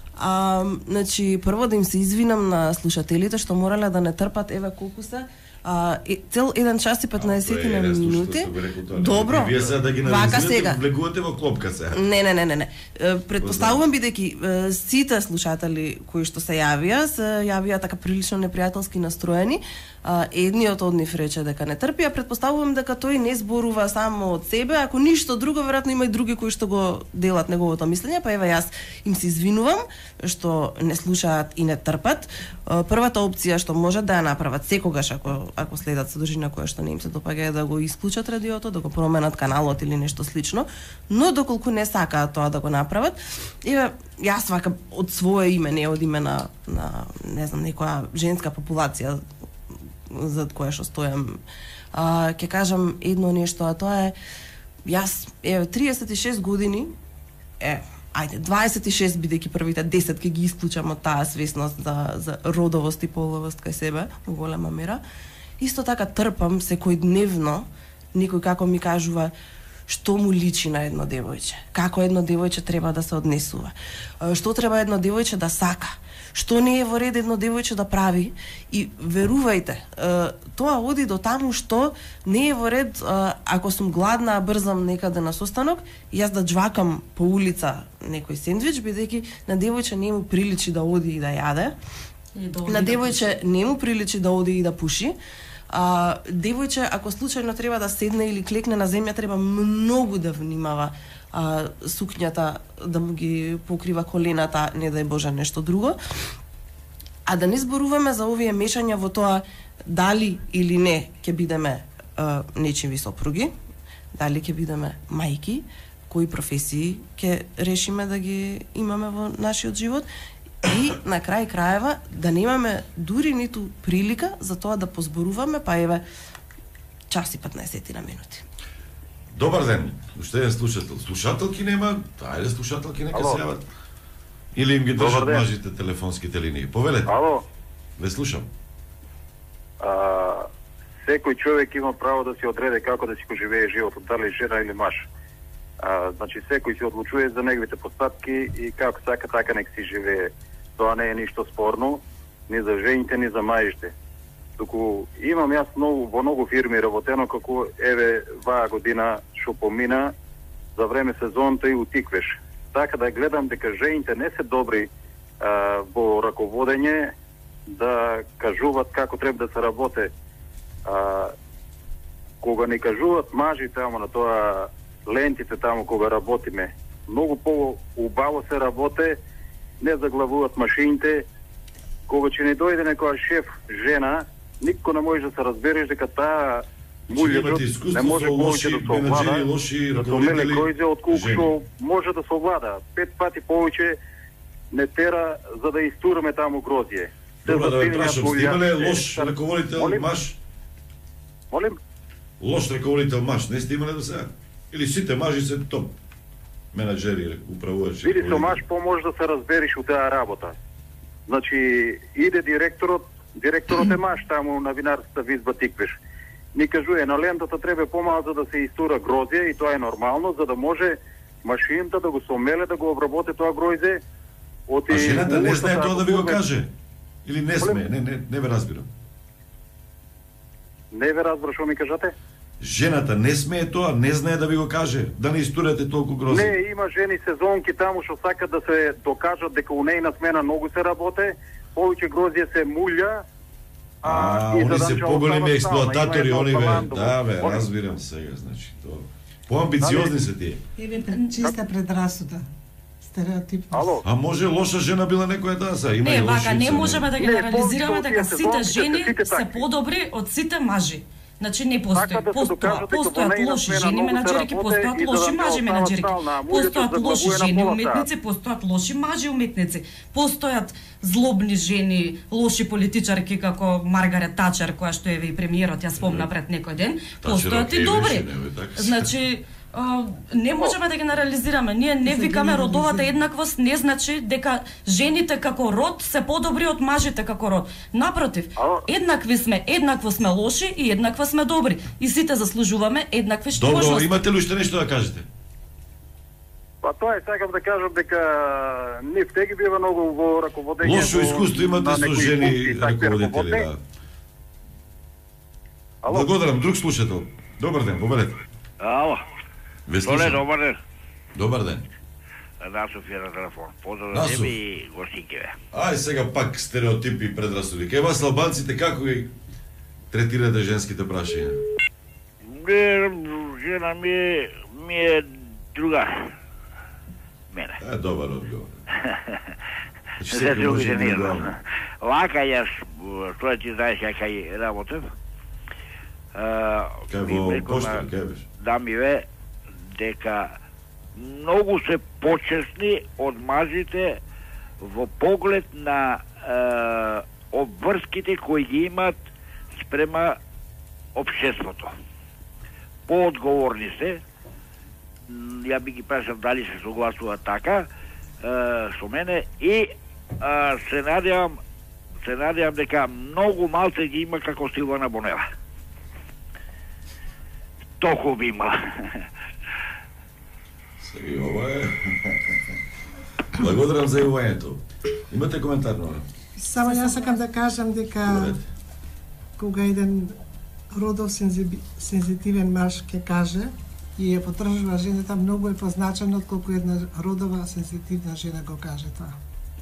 Значи, прво да им се извинам на слушателите што морале да не трпат, еве колку се, цел 1 час и 15 минути. Добро. Вие сега да ги навизирате, влегувате во клопка сега. Не. Предпоставувам бидејќи сите слушатели кои што се јавија така прилично непријателски настроени. Едниот од нив рече дека не трпи, а предпоставувам дека тој не зборува само од себе, ако ништо друго, веројатно има и други кои што го делат неговото мислење, па еве јас им се извинувам што не слушаат и не трпат. Првата опција што можат да ја направат секогаш ако следат содржина која што не им се допаѓа е да го исклучат радиото, да го променат каналот или нешто слично, но доколку не сакаат тоа да го направат, еве јас вака од свое име, не од име на не знам некоја женска популација за која што стојам, ќе кажам едно нешто, а тоа е јас 36 години, ајде 26 бидејќи првите 10 ќе ги исклучам од таа свесност за родовост и половост кај себе во голема мера. Исто така трпам секојдневно некој како ми кажува што му личи на едно девојче, како едно девојче треба да се однесува, што треба едно девојче да сака, што не е во ред едно девојче да прави. И верувајте, тоа оди до таму што не е во ред ако сум гладна, а брзам некаде на состанок, јас да џвакам по улица некој сендвич, бидејќи на девојче не му приличи да оди и да јаде, на девојче не му приличи да оди и да пуши. Девојче, ако случајно треба да седне или клекне на земја, треба многу да внимава сукњата да му ги покрива колената, не дај Боже нешто друго. А да не зборуваме за овие мешања во тоа дали или не ќе бидеме нечиви сопруги, дали ќе бидеме мајки, кои професии ќе решиме да ги имаме во нашиот живот. И на крај крајава да немаме дури ниту прилика за тоа да позборуваме, па еве час и 15 на минути. Добар ден, уште еден слушател. Слушателки нема, ајде слушателки нека се јават. Или им ги држат мажите телефонските линии. Повелете. Ало. Ве слушам. Секој човек има право да си одреди како да си го живее животот, дали жена или маж. Значи секој си одлучува за неговите постапки и како сака така нека си живее. Тоа не е ништо спорно, ни за жените, ни за мажите. Туку имам јас во многу фирми работено како еве ваа година што помина за време сезонта и утиквеш. Така да гледам дека жените не се добри во раководење, да кажуваат како треба да се работе. Кога ни кажуваат мажите ама на тоа лентите таму кога работиме, многу по-убаво се работе, не заглавуваат машините. Кога ќе не дојде некоја шеф жена, никој не може да се разбереш дека таа муѓето не може повеќе да се овлада, да се умеле гројзе, отколку што може да се овлада. 5 пати повеќе не тера за да истураме таму грозје. Добро, да ве прашам, сте имале лош раководител маж? Молим? Лош раководител маж, не сте имале до сега? Или сите мажи се топ менаџери, управувачи? Види со маж по-може да се разбериш у таа работа. Значи, иде директорот е маж таму на винарската визба Тиквеш. Ни кажуе, на лентата треба помало за да се истура грозје и тоа е нормално, за да може машината да го сомеле да го обработи тоа гројзе. А жената не знае тоа да ви го каже? Или не сме? Не ве разбирам. Не ве разбраш што ми кажате? Жената не смее тоа, не знае да ви го каже, да не истурате толку грози. Не, има жени сезонки таму што сакат да се докажат дека у нејна смена многу се работе, повеќе грозје се мулја. Они се поголеми експлоататори, они бе, разбирам сега, значи тоа. Поамбициозни се тие. Еве чиста предрасуда. Стереотипност. Ало. А може лоша жена била некоја таа, има и лоши. Не, вака не можеме да генерализираме дека сите жени се подобри од сите мажи. Значи не постои. Постојат лоши жени менаџерки, постојат лоши мажи менаџерки. Постојат лоши жени уметници, постојат лоши мажи уметници. Постојат злобни жени, лоши политичарки како Маргарет Тачер, која што е и премиерот ја спомна пред некој ден. Постојат и добри. Значи не можеме да генерализираме. Ние не викаме родовата еднаквост, не значи дека жените како род се подобри од мажите како род. Напротив, еднакви сме, еднакво сме лоши и еднакво сме добри. И сите заслужуваме еднакви можности. Добро, имате ли уште нешто да кажете? Па тоа е, сакам да кажам дека нив те ги бива многу во раководење. Лошо искуство имате со жени раководители, да. Благодарам, друг слушател. Добар ден, повелете. Ало. Добар ден. Добар ден. Насов е на телефон. Поздрав за тебе и гостинкиве. Ај сега пак стереотипи и предрасуди. Кај вас албанците како ги третирате женските прашања? Жена ми е друга. Мене. Добар одговор. За другите не знам. Вака јас, тоа ти знаеш кај работев. Кај во пошта, кај беше? Да ми ве дека многу се почесни од мажите во поглед на обврските кои ги имат спрема општеството. Поодговорни се. Ја би ги прашал дали се согласува така со мене и се надевам дека многу малце ги има како Силвана Бонева. Толку би имала. Сега ова е. Благодарам за јавувањето. Имате коментар, Нора? Само јас сакам да кажам дека кога еден родов сензитивен маж ќе каже и ја потврдува жената, многу е позначено отколку една родова сензитивна жена го каже тоа.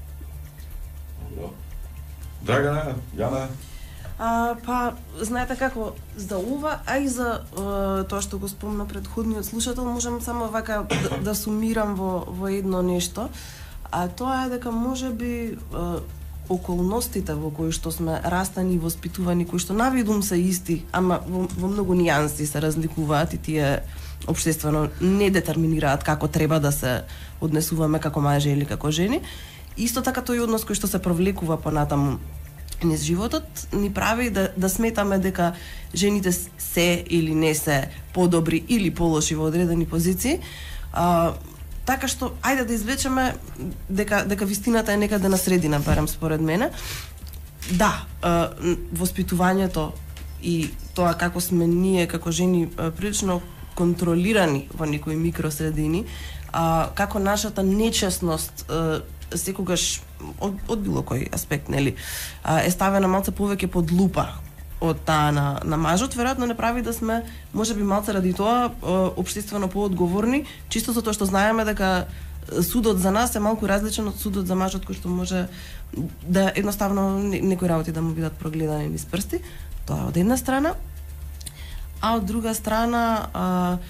Драгана, Јана? Па, знаете како, за ова, а и за тоа што го спомна предходниот слушател, можам само вака да сумирам во едно нешто, а тоа е дека можеби околностите во кои што сме растани и воспитувани, кои што навидум се исти, ама во многу нијанси се разликуваат и тие општествено не детерминираат како треба да се однесуваме како мажи или како жени. Исто така тој однос кој што се провлекува понатаму низ животот ни прави да сметаме дека жените се или не се подобри или полоши во одредени позиции. Така што ајде да извлечеме дека вистината е некаде на средина, барем според мене. Да, воспитувањето и тоа како сме ние како жени прилично контролирани во некои микросредини, како нашата нечесност секогаш од било кој аспект, нели, е ставена малце повеќе под лупа од таа на мажот, веројатно не прави да сме можеби малце ради тоа општествено поодговорни, чисто за тоа што знаеме дека судот за нас е малку различен од судот за мажот, кој што може да едноставно некои работи да му бидат прогледани низ прсти. Тоа од една страна, а од друга страна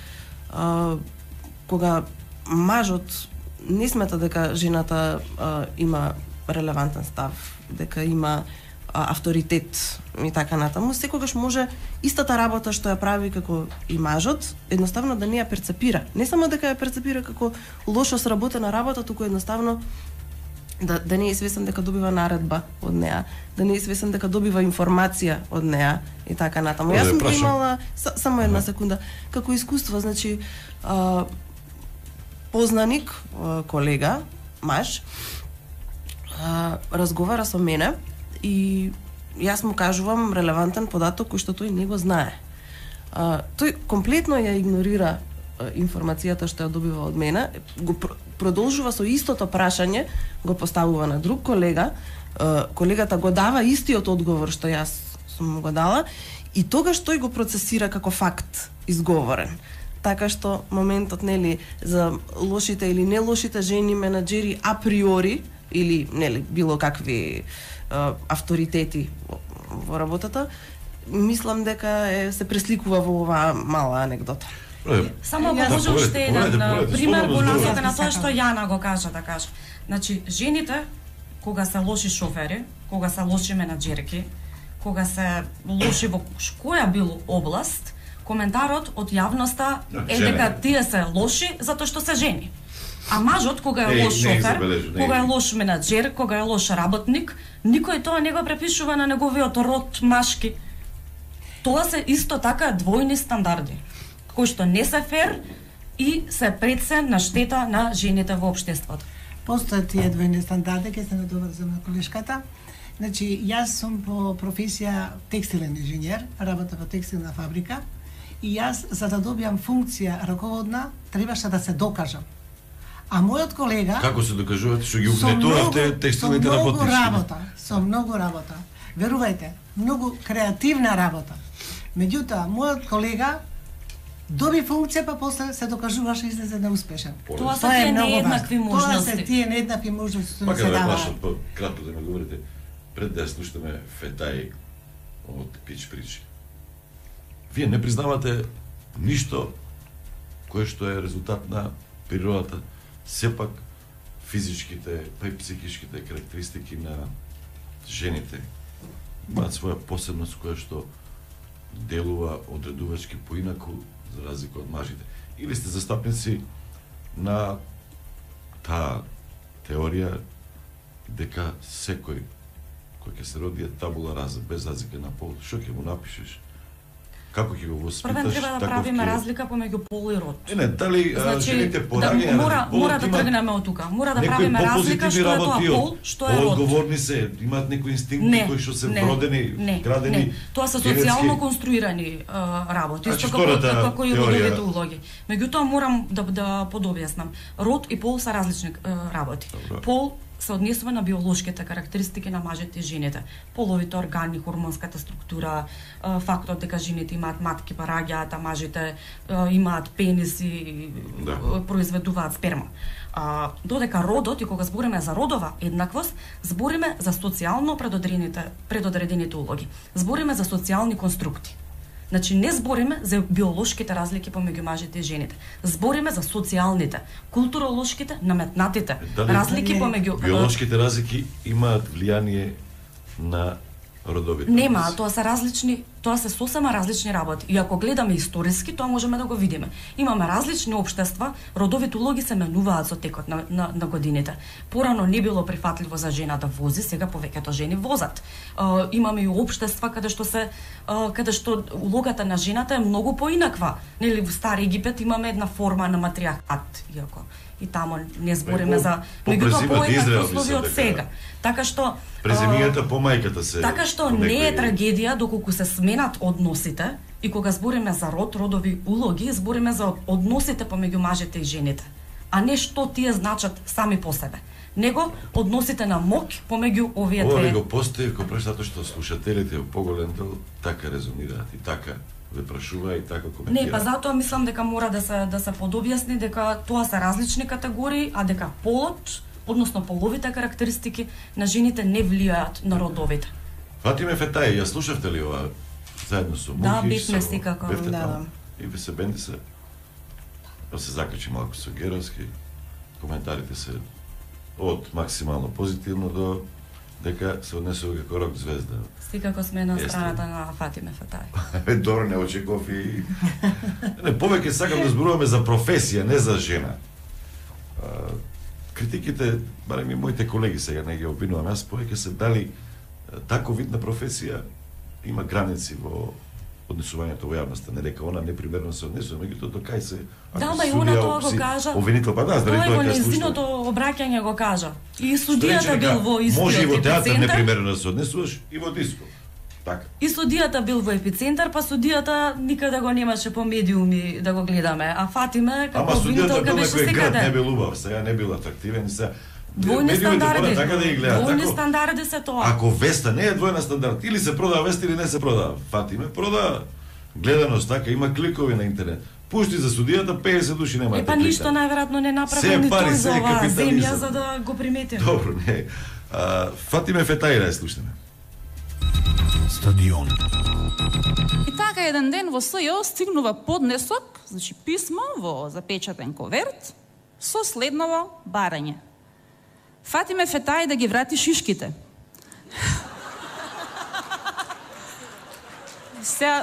кога мажот не смета дека жената има релевантен став, дека има авторитет и така натаму, секогаш може истата работа што ја прави како и мажот, едноставно да не ја перцепира. Не само дека ја перцепира како лошо сработена работа, туку едноставно да не е свесен дека добива наредба од неа, да не е свесен дека добива информација од неа и така натаму. Јас сум имала само една секунда како искуство, значи познаник, колега, маж, разговара со мене и јас му кажувам релевантен податок кој што тој не го знае. Тој комплетно ја игнорира информацијата што ја добива од мене, го продолжува со истото прашање, го поставува на друг колега, колегата го дава истиот одговор што јас сум му го дала и тогаш тој го процесира како факт изговорен. Така што моментот, нели, за лошите или не лошите жени менаџери априори или, нели, било какви авторитети во работата, мислам дека се пресликува во оваа мала анекдота. Само ако може уште еден пример во насока на тоа што Јана го кажа, да кажа. Значи, жените, кога се лоши шофери, кога се лоши менаџерки, кога се лоши во која било област, коментарот од јавноста е дека тие се лоши затоа што се жени. А мажот, кога е лош шофер, кога е лош менаџер, кога е лош работник, никој тоа не го препишува на неговиот род машки. Тоа се исто така двојни стандарди, кои што не се фер и се прецен на штета на жените во општеството. Постојат тие двојни стандарди, ќе се надоврзам на колешката. Значи, јас сум по професија текстилен инженер, работам во текстилна фабрика и јас за да добијам функција раководна требаше да се докажам. А мојот колега... Како се докажувате што ги угнетувавте текстилните работнички? Со многу работа. Верувајте, многу креативна работа. Меѓутоа, мојот колега доби функција, па после се докажуваше и излезе неуспешен. Тоа се тие нееднакви можности. Тоа се тие нееднакви можности. Пака да ме плашат, кратко да ме говорите, пред да ја слушаме фетај од Пич причи. Вие не признавате ништо кое што е резултат на природата. Сепак физичките, па и психичките карактеристики на жените имаат своја посебност која што делува одредувачки поинаку за разлика од мажите. Или сте застапници на таа теорија дека секој кој ќе се роди е табула раса, без разлика на пол, што ќе му напишеш? Како ќе го воспиташ? Првен треба да правиме разлика помеѓу пол и род. Не, дали жените пораѓања мора да тргнеме од тука. Мора да правиме разлика што е тоа пол, што е род. Одговорни се, имаат некои инстинкти кои што се вродени, градени. Тоа се социјално конструирани работи, исто како и родовите улоги. Меѓутоа морам да подобјаснам. Род и пол се различни работи. Пол се однесува на биолошките карактеристики на мажите и жените. Половите органи, хормонската структура, фактот дека жените имаат матки па раѓаат, а мажите имаат пенис и произведуваат сперма. Додека родот, и кога збориме за родова еднаквост, збориме за социјално предодредените улоги. Збориме за социјални конструкти. Значи не збориме за биолошките разлики помеѓу мажите и жените. Збориме за социјалните, културолошките, наметнатите разлики помеѓу биолошките разлики имаат влијание на родовите. Нема, тоа се Тоа се сосема различни работи. И ако гледаме историски, тоа можеме да го видиме. Имаме различни општества, родовите улоги се менуваат со текот на годините. Порано не било прифатливо за жена да вози, сега повеќето жени возат. Имаме и општества каде што улогата на жената е многу поинаква. Нели во Стари Египет имаме една форма на матриархат, иако и тамо не збориме за меѓутоа поинакви услови од сега. Така што преземијата по мајката се. Така што не е трагедија доколку се сменат односите и кога збориме за род, родови улоги, збориме за односите помеѓу мажите и жените, а не што тие значат сами по себе. Него односите на моќ помеѓу овие две. Ова го поставив го преш затоа што слушателите во поголем дел така резонираат и така ве прашува и така коментира. Не, па затоа мислам дека мора да се подобјасни дека тоа се различни категории, а дека полот, односно половите карактеристики на жените не влијаат на родовите. Фатиме Фетај, ја слушавте ли ова заедно со Мухи? Да, бивме секако. Да. И ве се бенди се. Да се заклучи малку со Геровски. Коментарите се од максимално позитивно до дека се однесува како рок звезда. Секако сме на страната на Фатиме Фетај. Добро, не очеков и... Не, повеќе сакам да зборуваме за професија, не за жена. Критиките, барем и моите колеги сега не ги обвинувам, јас повеќе се дали тако вид на професија има граници во однесувањето во јавноста, не дека она непримерно се однесува, меѓутоа до кај се... Да, ма и она тоа го кажа. Обвинител, па да, тоа во нејзиното обраќање го кажа. И судијата бил во истиот може и во театар епицентар. непримерено да се однесуваш и во диско. Така. И судијата бил во епицентар, па судијата никаде го немаше по медиуми да го гледаме, а Фатиме како обвинителка беше секаде. Ама судијата не бил убав, сега не бил атрактивен, сега двојни стандарди. Така да ги гледа. Двојни стандарди се тоа. Ако веста не е двојна стандард, или се продава веста или не се продава. Фатиме продава гледаност, така има кликови на интернет. Пушти за судијата 50 души немаат. Па ништо најверојатно не направи ни тој за оваа земја за да го приметиме. Добро, не. Фатиме Фетај да слушаме. Стадион. И така еден ден во СЈО стигнува поднесок, значи писмо во запечатен коверт со следново барање. Фатиме Фетај да ги врати шишките. Сега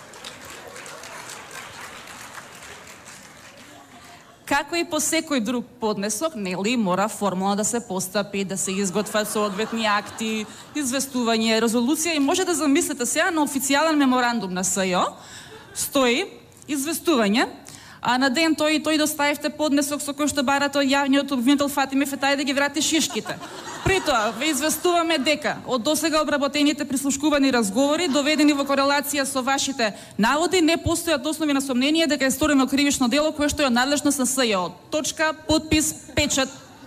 како и по секој друг поднесок, нели, мора формално да се постапи, да се изготват соодветни акти, известување, резолуција и може да замислите сега на официјален меморандум на СЈО стои известување, а на ден тој доставивте поднесок со кој што барате од јавниот обвинител Фатиме Фетај да ги врати шишките. При тоа, ве известуваме дека од досега обработените прислушкувани разговори, доведени во корелација со вашите наводи, не постојат основи на сомнение дека е сторено кривично дело кое што е од надлежност на СЈО. Точка, подпис, печат.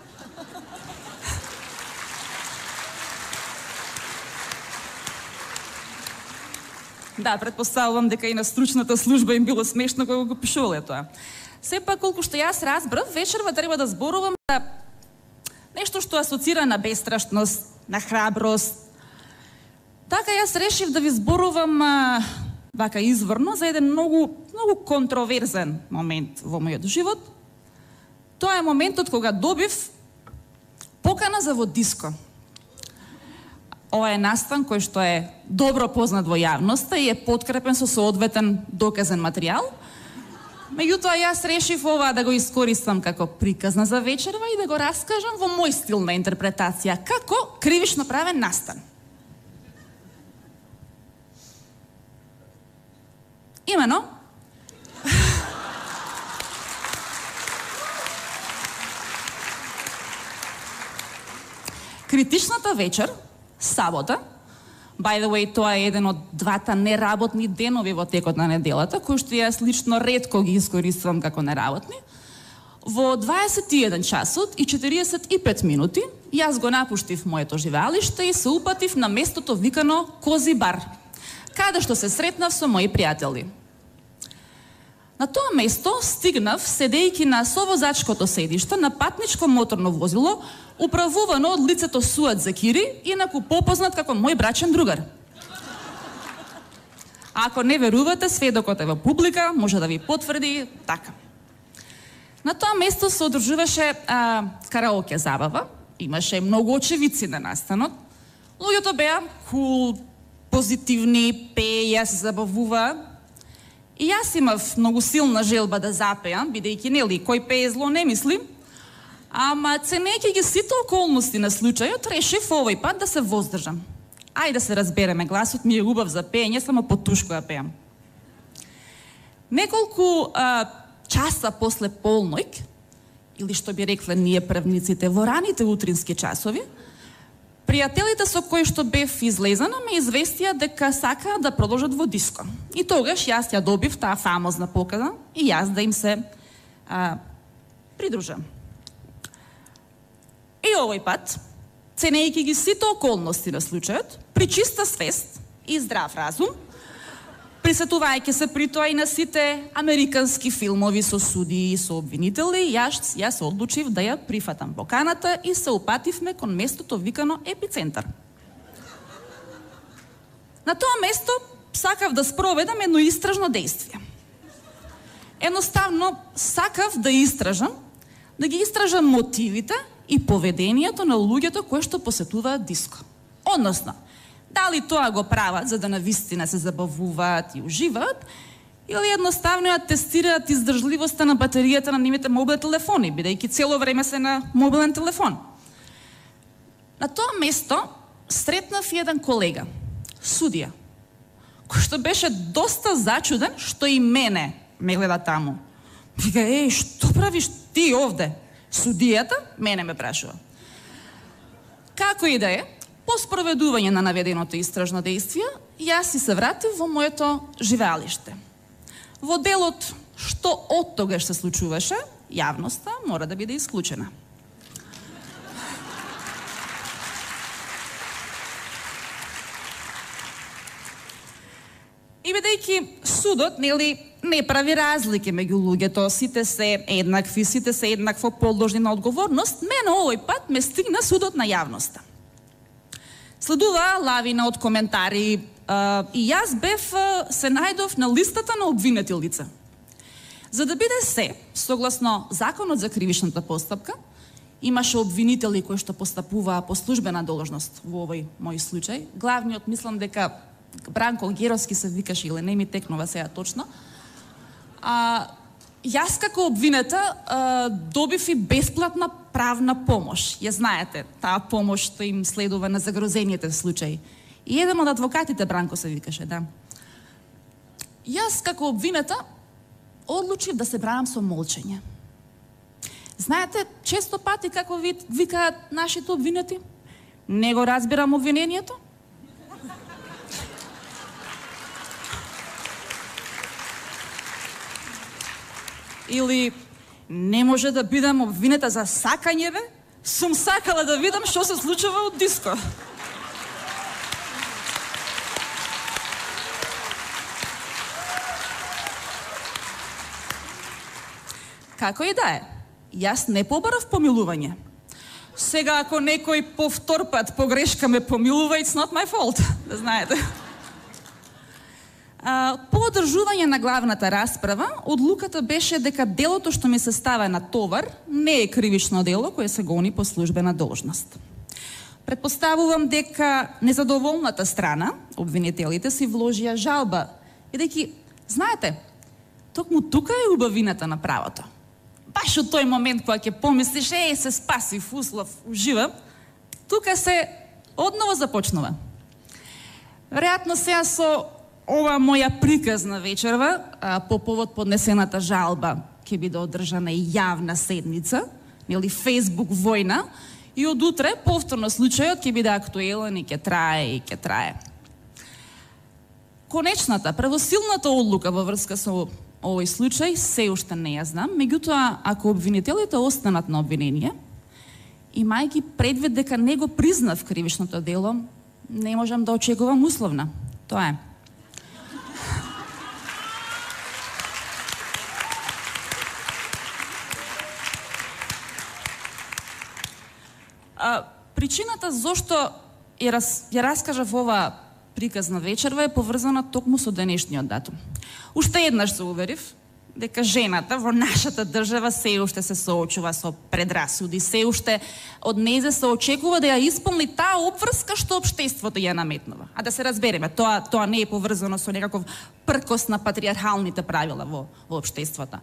Да, предпоставувам дека и на стручната служба им било смешно кога го пишувале тоа. Сепак, колку што јас разбрав, вечерва треба да зборувам за нешто што асоцира на бестрашност, на храброст. Така јас решив да ви зборувам вака изворно за еден многу контроверзен момент во мојот живот. Тоа е моментот кога добив покана за во диско. Ова е настан кој што е добро познат во јавноста и е подкрепен со соодветен доказен материјал. Меѓутоа, јас решив ова да го искористам како приказна за вечерва и да го раскажам во мој стил на интерпретација, како кривично правен настан. Имено, критичната вечер, сабота, by the way, тоа е еден од двата неработни денови во текот на неделата, кои што јас лично ретко ги искористувам како неработни. Во 21 часот и 45 минути јас го напуштив моето живеалиште и се упатив на местото викано Кози бар, каде што се сретнав со мои пријатели. На тоа место стигнав седејќи на совозачкото седиште на патничко моторно возило, управувано од лицето Суат Закири, инаку попознат како мој брачен другар. Ако не верувате, сведокот е во публика, може да ви потврди така. На тоа место се одржуваше караоке забава, имаше многу очевидци на настанот. Луѓето беа кул, позитивни, пеја, се забавува. И јас имав многу силна желба да запеам, бидејќи нели кој пее зло не мисли. Ама ценејќи ги сите околности на случајот, решив овој пат да се воздржам. Ајде да се разбереме, гласот ми е убав за пеење, само потушко ја пеам. Неколку часа после полноќ, или што би рекле ние правниците, во раните утрински часови, пријателите со кои што бев излезена ме известија дека сакаат да продолжат во диско. И тогаш јас ја добив таа фамозна покана и јас да им се придружам. И овој пат, ценејќи ги сите околности на случајот, при чиста свест и здрав разум, присетувајќи се при тоа и на сите американски филмови со судии и со обвинители, јас одлучив да ја прифатам поканата и се упативме кон местото викано Епицентар. На тоа место сакав да спроведам едно истражно дејствие. Едноставно сакав да ги истражам мотивите и поведението на луѓето кои што посетуваат диско. Односно, дали тоа го прават за да навистина се забавуваат и уживаат, или едноставно ја тестираат издржливоста на батеријата на нивните мобилни телефони, бидејќи цело време се на мобилен телефон. На тоа место сретнав еден колега, судија, кој што беше доста зачуден што и мене ме гледа таму. Вика, што правиш ти овде? Судијата мене ме прашува. Како и да е, по спроведување на наведеното истражно дејствие, јас си се вратив во моето живеалиште. Во делот што од тогаш се случуваше, јавноста мора да биде исклучена. И бидејќи судот не прави разлики меѓу луѓето, сите се еднакви, сите се еднакво подложни на одговорност, мене овој пат ме стигна судот на јавноста. Следува лавина од коментари и јас се најдов на листата на обвинети лица. За да биде се, согласно Законот за кривичната постапка, имаше обвинители кои што постапуваа по службена должност во овој мој случај. Главниот, мислам дека Бранко Геровски се викаше, или не ми текнува сега точно. Јас како обвинета добив и бесплатна правна помош. Ја знаете, таа помош што им следува на загрозените случаи. И еден од адвокатите, Бранко се викаше, да. Јас како обвинета одлучив да се бранам со молчење. Знаете, често пати како викаат нашите обвинети, не го разбирам обвинението. Или не може да бидам обвинета за сакање, бе? Сум сакала да видам што се случува од диско. Како и да е, јас не побарав помилување. Сега ако некој повтор пат погрешка ме помилува, it's not my fault, да знаете. По одржување на главната расправа, одлуката беше дека делото што ми се става на товар не е кривично дело кое се гони по службена должност. Предпоставувам дека незадоволната страна, обвинителите, си вложија жалба, бидејќи, знаете, токму тука е убавината на правото. Баш од тој момент кога ќе помислиш, се спасив, услав, уживам, тука се одново започнува. Веројатно сега со ова моја приказна вечерва, по повод поднесената жалба, ќе биде одржана и јавна седница, нели Facebook војна, и од утре повторно случајот ќе биде актуелен и ќе трае. Конечната, правосилната одлука во врска со овој случај се уште не ја знам, меѓутоа ако обвинителите останат на обвинение, имајќи предвид дека не го признав кривичното дело, не можам да очекувам условна. Тоа е. Причината зошто ја раскажав ова приказна вечерва е поврзана токму со денешниот датум. Уште еднаш се уверив дека жената во нашата држава се уште се соочува со предрасуди, се уште од нејзе се очекува да ја исполни таа обврска што општеството ја наметнува. А да се разбереме, тоа не е поврзано со некаков пркос на патриархалните правила во општеството.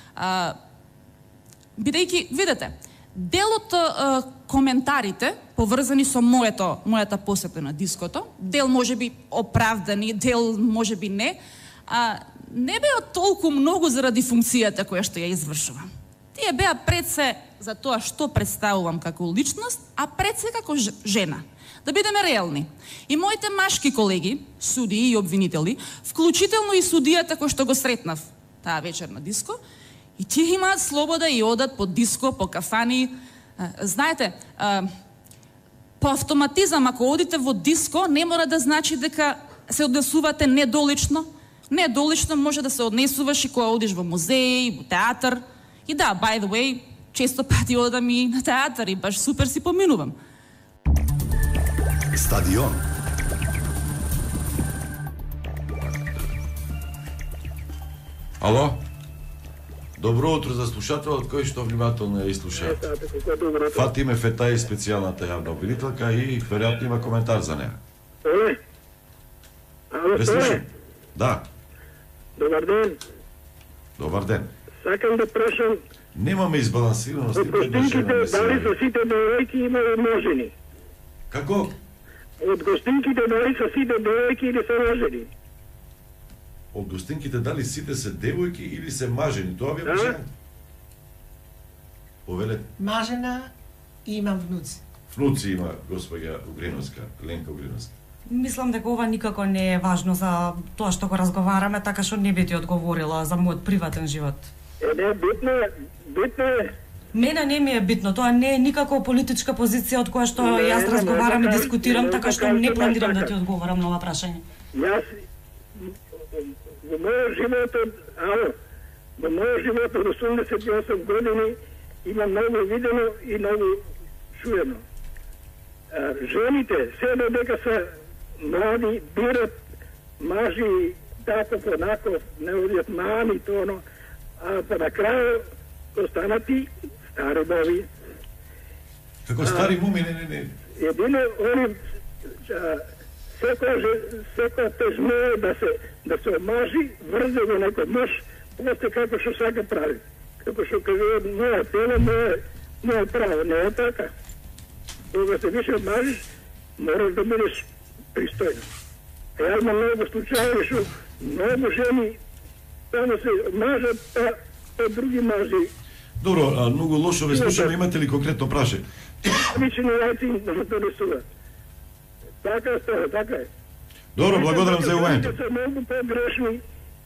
Бидејќи, видете, дел од коментарите поврзани со мојата посета на диското, дел можеби оправдани, дел можеби не, не беа толку многу заради функцијата која што ја извршувам. Тие беа пред се за тоа што представувам како личност, а пред се како жена. Да бидеме реални. И моите машки колеги, судии и обвинители, вклучително и судијата кој што го сретнав таа вечер на диско, и тие имаат слобода и одат по диско, по кафани. Знаете, по автоматизам, ако одите во диско, не мора да значи дека се однесувате недолично. Недолично може да се однесуваш и кога одиш во музеј, во театар. И да, by the way, често пати одам и на театар и баш супер си поминувам. Стадион. Ало? Добро утро за слушателот кој што внимателно ја изслуша. Фатиме Фетај, специјалната јавна обвинителка, и веројатно има коментар за неа. Слушам. Да. Добар ден. Добар ден. Сакам да прашам, Немаме избалансираност. од гостинките дали со сите девојки има можени? Како? Од гостинките дали со сите девојки или се можени? Од гостинките дали сите се девојки или се мажени? Тоа ви е прашање? Повелете. Мажена и имам внуци. Внуци има госпоѓа Угриновска, Ленка Угриновска. Мислам дека ова никако не е важно за тоа што го разговараме, така што не би ти одговорила за мојот приватен живот. Не, битно е. Мене не ми е битно, тоа не е никако политичка позиција од која што јас разговарам и дискутирам, така што не планирам да ти одговорам на ова прашање. Јас во мојот живот од 88 години има многу видено и многу чуено. Жените, се додека се млади, бират мажи тако понако, не одиат мами, тоно, а па на крај останат и стари бови. Како стари муми, не. Едино, они секоја тежнее да се омажи, врзе го некој мъж, после како што сака прави. Како што кажува, моја тело, моја право, не е така. Кога се више омажиш, мораш да бидеш пристојна. Ја има многу случаи што многу жени само се мажат, па други мажи. Добро, многу лошо ве слушаме, имате ли конкретно прашање? Лични јајци да донесуваат. Така е. Добро, благодарам за јавувањето. Се многу погрешни.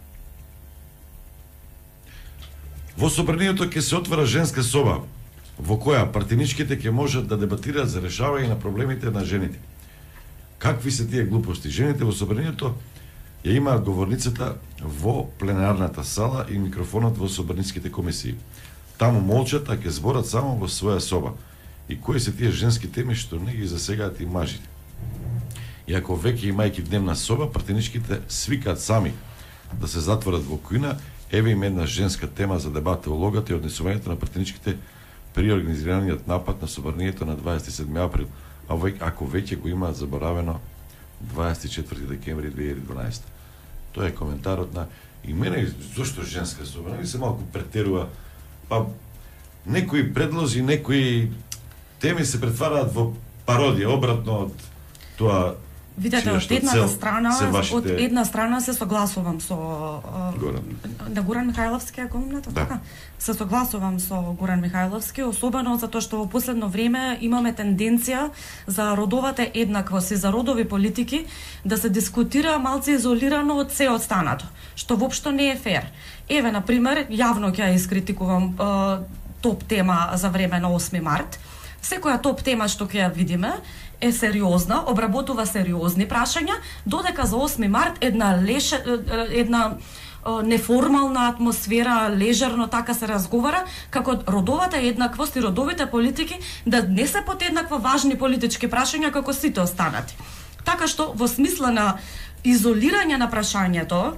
Во собранието ќе се отвора женска соба, во која партиничките ќе можат да дебатираат за решавање на проблемите на жените. Какви се тие глупости? Жените во собранието ја имаат говорницата во пленарната сала и микрофонот во собраниските комисии. Таму молчат, а ќе зборат само во своја соба. И кои се тие женски теми што не ги засегаат и мажите? И ако веќе имајќи дневна соба, партиничките свикаат сами да се затворат во кујна, еве им една женска тема за дебата улогата и однесувањето на партиничките при организираниот напад на собранието на 27 април, а ако веќе го имаат заборавено 24 декември 2012. Тоа е коментарот на и мене зошто женска соба, не се малку претерува, па некои предлози, некои теми се претвараат во пародија, обратно од тоа. Видете, од една страна се согласувам со Горан Михајловски, ако имате така. Се согласувам со Горан Михајловски, особено затоа што во последно време имаме тенденција за родовата еднаквост и за родови политики да се дискутира малце изолирано од се останато, што воопшто не е фер. Еве, на пример, јавно ќе ја искритикувам топ тема за време на 8 март. Секоја топ тема што ќе ја видиме е сериозна, обработува сериозни прашања, додека за 8 март една неформална атмосфера, лежерно така се разговара, како родовата еднаквост и родовите политики да не се под еднакво важни политички прашања како сите останати. Така што во смисла на изолирање на прашањето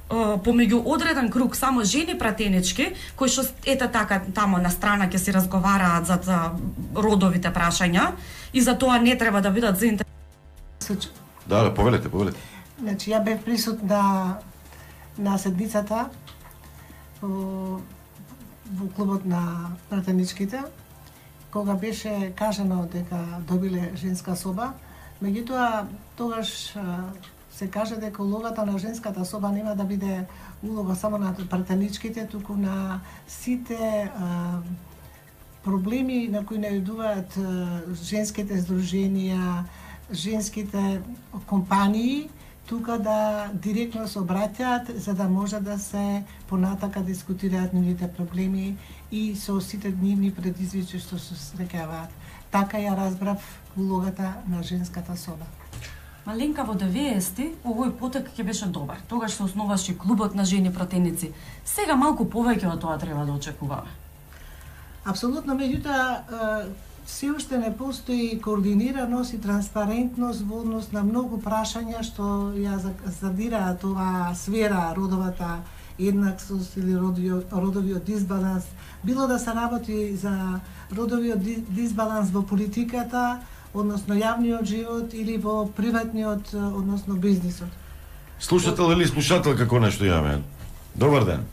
помеѓу одреден круг само жени пратенички, кои што ете така тамо на страна ќе си разговараат за родовите прашања и за тоа не треба да бидат заинтересирани. Да, повелете. Значи, ја бев присутна на седмицата во клубот на пратеничките, кога беше кажано дека добиле женска соба, меѓутоа тогаш се каже дека улогата на женската соба нема да биде улога само на пратеничките, туку на сите проблеми на кои најдуваат женските здруженија, женските компании, тука да директно се обраќаат за да може да се понатака дискутираат нивните проблеми и со сите нивни предизвици што се среќаваат. Така ја разбрав улогата на женската соба. Маленка, во 90-ти овој потек ќе беше добар. Тогаш се основаше клубот на жени пратеници. Сега малку повеќе од тоа треба да очекуваме. Апсолутно, меѓутоа се уште не постои координираност и транспарентност во однос на многу прашања што ја задираат оваа сфера, родовата еднаквост или родовиот дисбаланс. Било да се работи за родовиот дисбаланс во политиката, односно јавниот живот или во приватниот, односно бизнисот. Слушател или слушателка како нешто имаме? Добар ден.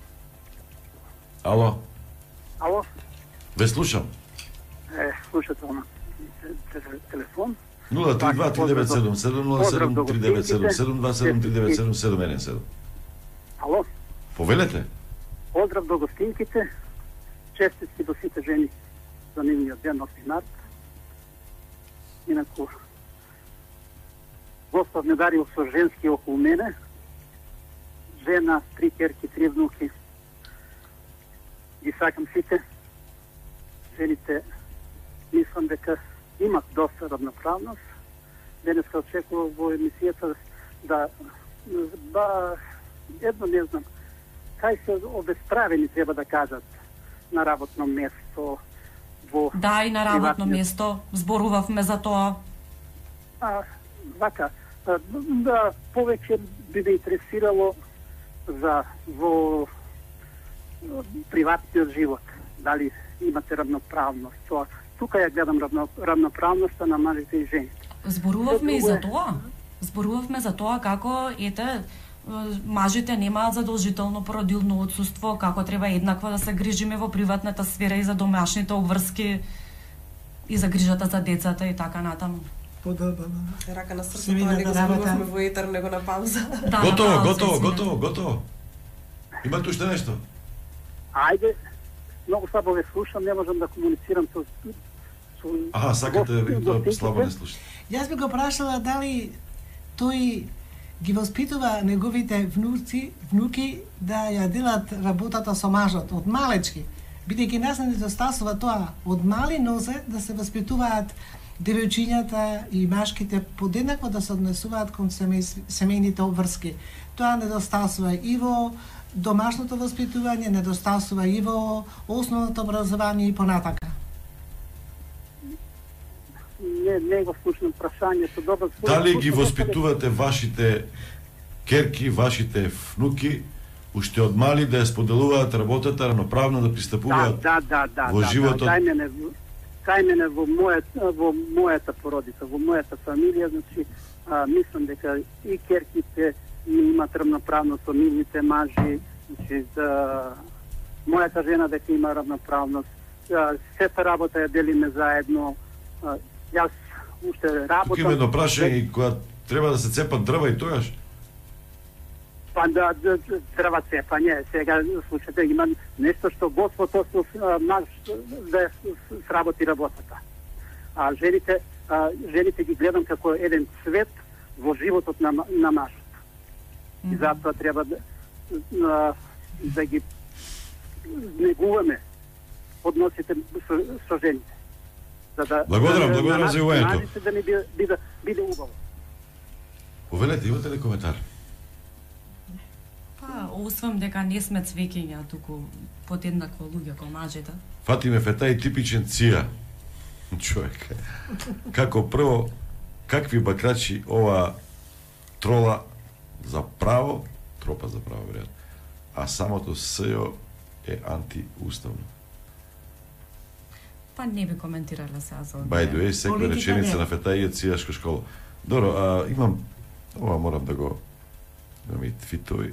Ало? Ало? Ве слушам. Слушател на телефон. 032-397-707-397-727-397-717. Ало? Повелете. Поздрав до гостинките. Честитки до сите жени за нивниот ден 8 март. Инаку, Господ ме дарил со женски околу мене. Жена, 3 керки, 3 внуки. Ги сакам сите. Жените, мислам дека имат доста равноправност. Денеска очекува во емисијата да едно не знам, кај се обесправени треба да кажат на работно место. Да, и на работно место. Зборувавме за тоа. Вака, да повеќе би ме интересирало во приватниот живот. Дали имате равноправност? Тука ја гледам равноправноста на мажите и жените. Зборувавме и за тоа. Зборувавме за тоа како, мажите немаат задолжително породилно отсуство, како треба еднакво да се грижиме во приватната сфера и за домашните обврски и за грижата за децата и така натаму. Подобно. Рака на срцето, тоа не го зборувавме во етер, него на пауза. Готово. Имате уште нешто? Ајде, многу слабо ве слушам, не можам да комуницирам со сакате да слабо не слушате. Јас би го прашала дали тој ги воспитува неговите внуки да ја делат работата со мажот од малечки, бидејќи нас не недостасува тоа од мали нозе да се воспитуваат девојчињата и машките подеднакво да се однесуваат кон семејните обврски. Тоа недостасува и во домашното воспитување, недостасува и во основното образование и понатака. Не го слушнам прашањето, добро. Дали ги воспитувате вашите керки, вашите внуки, уште од мали да ја споделуваат работата, равноправно да пристапуваат во животот? Кај мене во мојата породица, во мојата фамилија, значи, мислам дека и керките имат равноправност со нивните мажи, значи, мојата жена дека има равноправност, сета работа ја делиме заедно, јас уште работам... Тук има едно прашање која треба да се цепат дрва и тогаш? Па да дрва цепање, сега слушате, има нешто што Господ осмов наш да сработи работата. А жените ги гледам како еден цвет во животот на мажот. И затоа треба да ги негуваме односите со жените. Благодарам за јавувањето. Да не биде убаво. Повелете, имате ли коментар? Освен дека не сме цвеќиња, туку подеднакво луѓе како мажите. Фатиме фетај типичен ција. Човек. Како прво, какви бакрачи ова трола за право тропа за право веројатно. А самото СЈО е антиуставно. Па не би коментирала сега за By the way, секоја реченица на фетаје цијашка школа. Добро, имам, ова морам да го, имам и твитови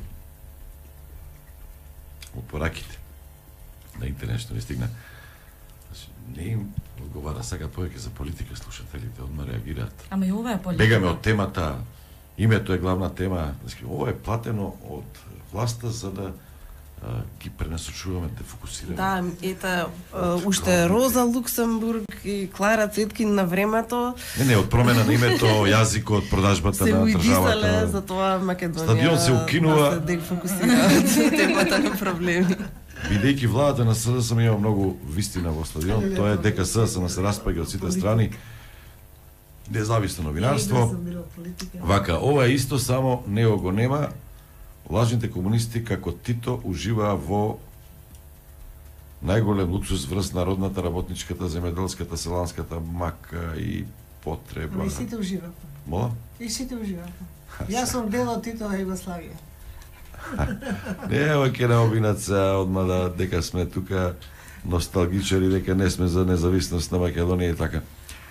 од пораките на интернет што не стигна. Не им одговара, сакат повеќе за политика слушателите, одма реагираат. Ама и ова е политика. Бегаме од темата, името е главна тема, ова е платено од власта за да ги пренасочуваме, да фокусираме. Да, ета, уште Роза Луксембург и Клара Цеткин на времето. Не, од промена на името, јазикот, продажбата на државата. Се уидисале, за тоа Македонија. Стадион се укинува. Да се дефокусира темата на проблеми. Бидејќи владата на СДСМ има многу вистина во стадион, тоа е дека СДСМ се распаѓа од сите страни. Независно новинарство. Вака, ова е исто, само него го нема. Лажните комунисти како Тито уживаа во најголем луксус врз народната, работничката, земјоделската, селанската мака и потреба. И сите уживаат. Мола? И сите уживаат. Јас сум дел од Титова Југославија. Не, ова ќе не обвинат одма дека сме тука носталгичари, дека не сме за независност на Македонија и така.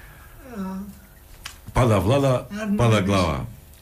Пада влада, пада глава.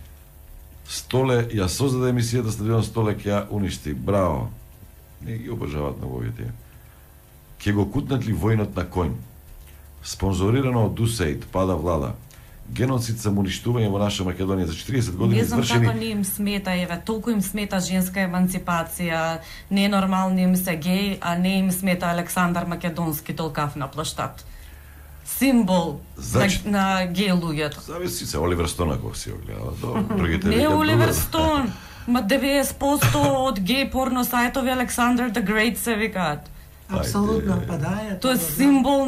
Столе ја создаде емисијата Стадион, Столе ќе ја уништи. Браво. Не ги обожаваат на овие. Ќе го кутнат ли војнот на коњ? Спонзорирано од УСАИД, пада влада. Геноцид за уништување во наша Македонија за 40 години извршени. Не знам како не им смета, еве, толку им смета женска еманципација, ненормални им се геј, а не им смета Александар Македонски толкав на плаштат. Символ на геј луѓето. Зависи се, Оливер Стон ако си го гледала. Другите не Оливер Стон, ма 90% од геј порно сајтови Александър the Great се викаат. Апсолутно, па да е. Тоа е символ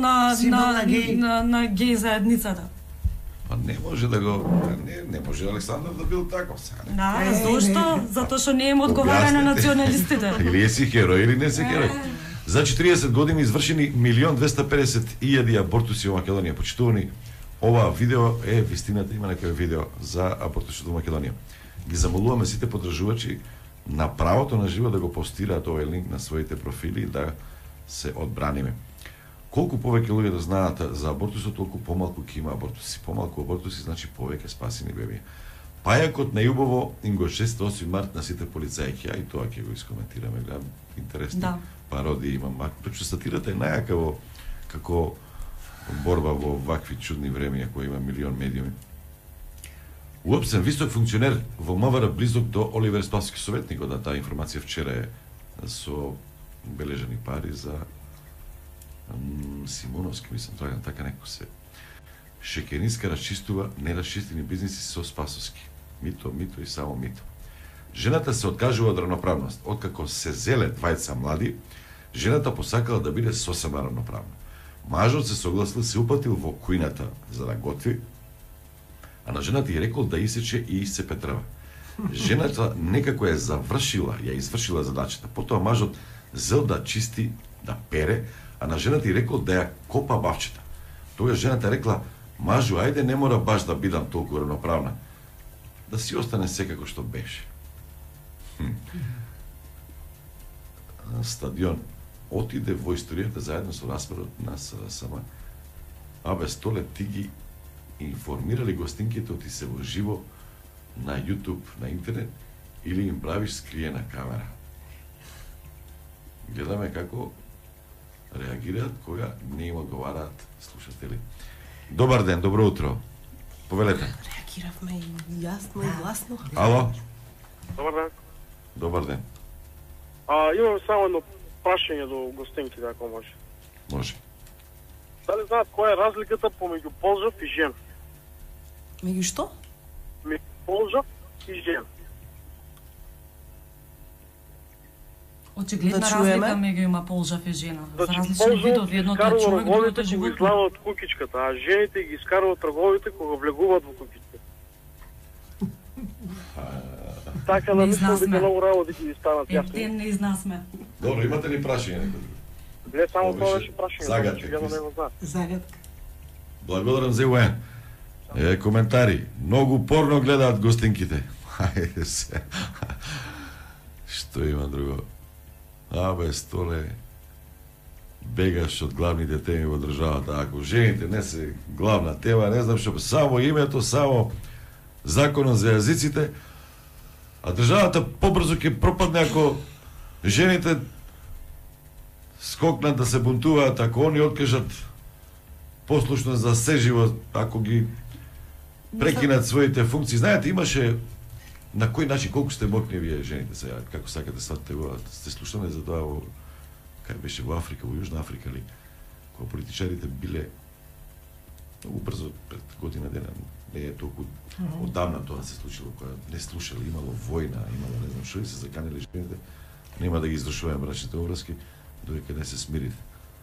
на геј заедницата. Па не може да го... Не може Александар да бил таков сега. Да, зошто? Затоа што не им одговара на националистите. Или е си херој, или не си херој. За 40 години извршени 1.250.000 абортуси во Македонија. Почитувани, ова видео е вистината, има некој видео за абортусите во Македонија. Ги замолуваме сите поддржувачи на правото на живот да го постираат овој линк на своите профили да се одбраниме. Колку повеќе луѓе да знаат за абортусот, толку помалку ќе има абортуси. Помалку абортуси значи повеќе спасени бебиња. Пајакот најубаво им го 6-8 март на сите полицајки, а и тоа ќе го искоментираме, гледам интересни пародии имам. Пречу статирата е најакаво како борба во вакви чудни времења кои има милион медиуми. Уопсен висок функционер во МВР близок до Оливер Спасовски советник, да таа информација вчера е со бележани пари за Симоновски, мислам, така некој се. Шекениска расчистува нерасчистени бизниси со Спасовски. Мито и само мито. Жената се откажува од равноправност. Откако се зеле двајца млади, жената посакала да биде сосема равноправна. Мажот се согласил, се упатил во кујната за да готви, а на жената ја рекол да исече и се петрава. Жената некако ја извршила задачата. Потоа мажот зел да чисти, да пере, а на жената ја рекол да ја копа бавчета. Тогаш жената рекла: "Мажу, ајде, не мора баш да бидам толку равноправна. Да си остане секако што беше." Стадион отиде во историјата заедно со распадот на СДСМ. Абе, Столе, ти ги информирали гостинките оти се во живо на YouTube, на интернет, или им правиш скриена камера? Гледаме како реагираат кога не им одговараат слушатели. Добар ден, добро утро. Повелете. Реагиравме и јасно и гласно. Ало? Добар ден. Добар ден. Имам само едно прашање до гостинките, ако може. Може. Дали знаат која е разликата помеѓу полжав и жен? Меѓу што? Меѓу полжав и жен. Очигледна разлика меѓу има полжав и жена. За различни видови, едното е човек, другото е животно. Го излава од кукичката, а жените ги искаруваат рговите кога влегуваат во кукичката. Така да мислам дека многу работи ќе ви станат јасни. Не изнасме. Добро, имате ли прашање некој? Не, само тоа беше прашање. Загадка. Загадка. Благодарам за УН. Коментари. Многу порно гледаат гостинките. Хајде се. Што има друго? Абе, столе, бегаш од главните теми во државата. Ако жените не се главна тема, не знам што, само името, само законот за јазиците, а државата побрзо ќе пропадне ако жените скокнат да се бунтуваат, ако они откажат послушност за се живот, ако ги прекинат своите функции. Знаете, имаше на кој начин, колку сте мокни вие жените сега, како сакате сватите го, сте слушале за тоа во, кај беше во Африка, во Јужна Африка ли, кога политичарите биле многу брзо, пред година дена, не е толку одамна тоа се случило, кога не слушали, имало војна, имало не знам што, и се заканили жените, нема да ги издржуваме брачните обврски, додека не се смирите.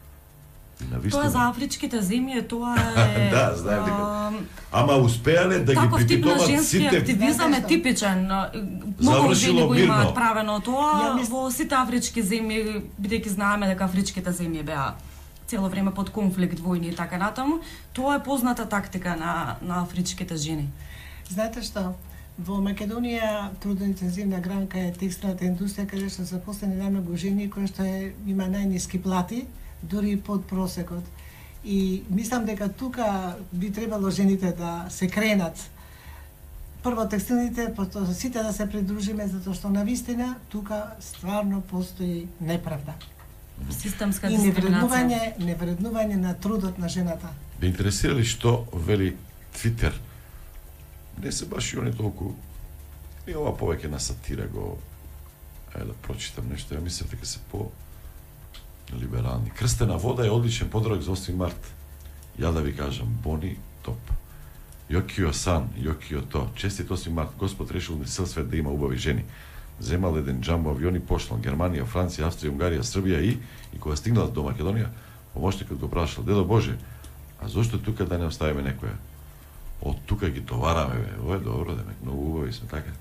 Тоа за афричките земји, тоа е... Да, знаем дека. Ама успеале да ги припитуваат сите... Таков тип на женски активизам е типичен. Многу жени го имаат правено тоа во сите афрички земји, бидејќи знаеме дека афричките земји беа цело време под конфликт, војни и така натаму. Тоа е позната тактика на афричките жени. Знаете што? Во Македонија трудоинтензивна гранка е текстилната индустрија, каде што запослени најмногу жени кои што има најниски плати, дури под просекот. И мислам дека тука би требало жените да се кренат. Прво текстилните, потоа сите да се придружиме, затоа што навистина тука стварно постои неправда. Системска и дискриминација. невреднување на трудот на жената. Бе интересирали што вели Твитер? Не се баш и они толку... И ова повеќе на сатира го... Ајде да прочитам нешто, ја мислев дека се по-либерални. Крстена вода е одличен подарок за 8 март. Ја да ви кажам, Бони топ. Јокио сан, јокио то. Честит 8 март, Господ решил на цел свет да има убави жени. Земал еден джамбо авион и пошлал Германија, Франција, Австрија, Унгарија, Србија и кога стигнал до Македонија, помошникот го прашал: "Дедо Боже, а зошто тука да не оставиме некоја? Од тука ги товараме, бе. Ова е добро, демек, многу убави сме, така."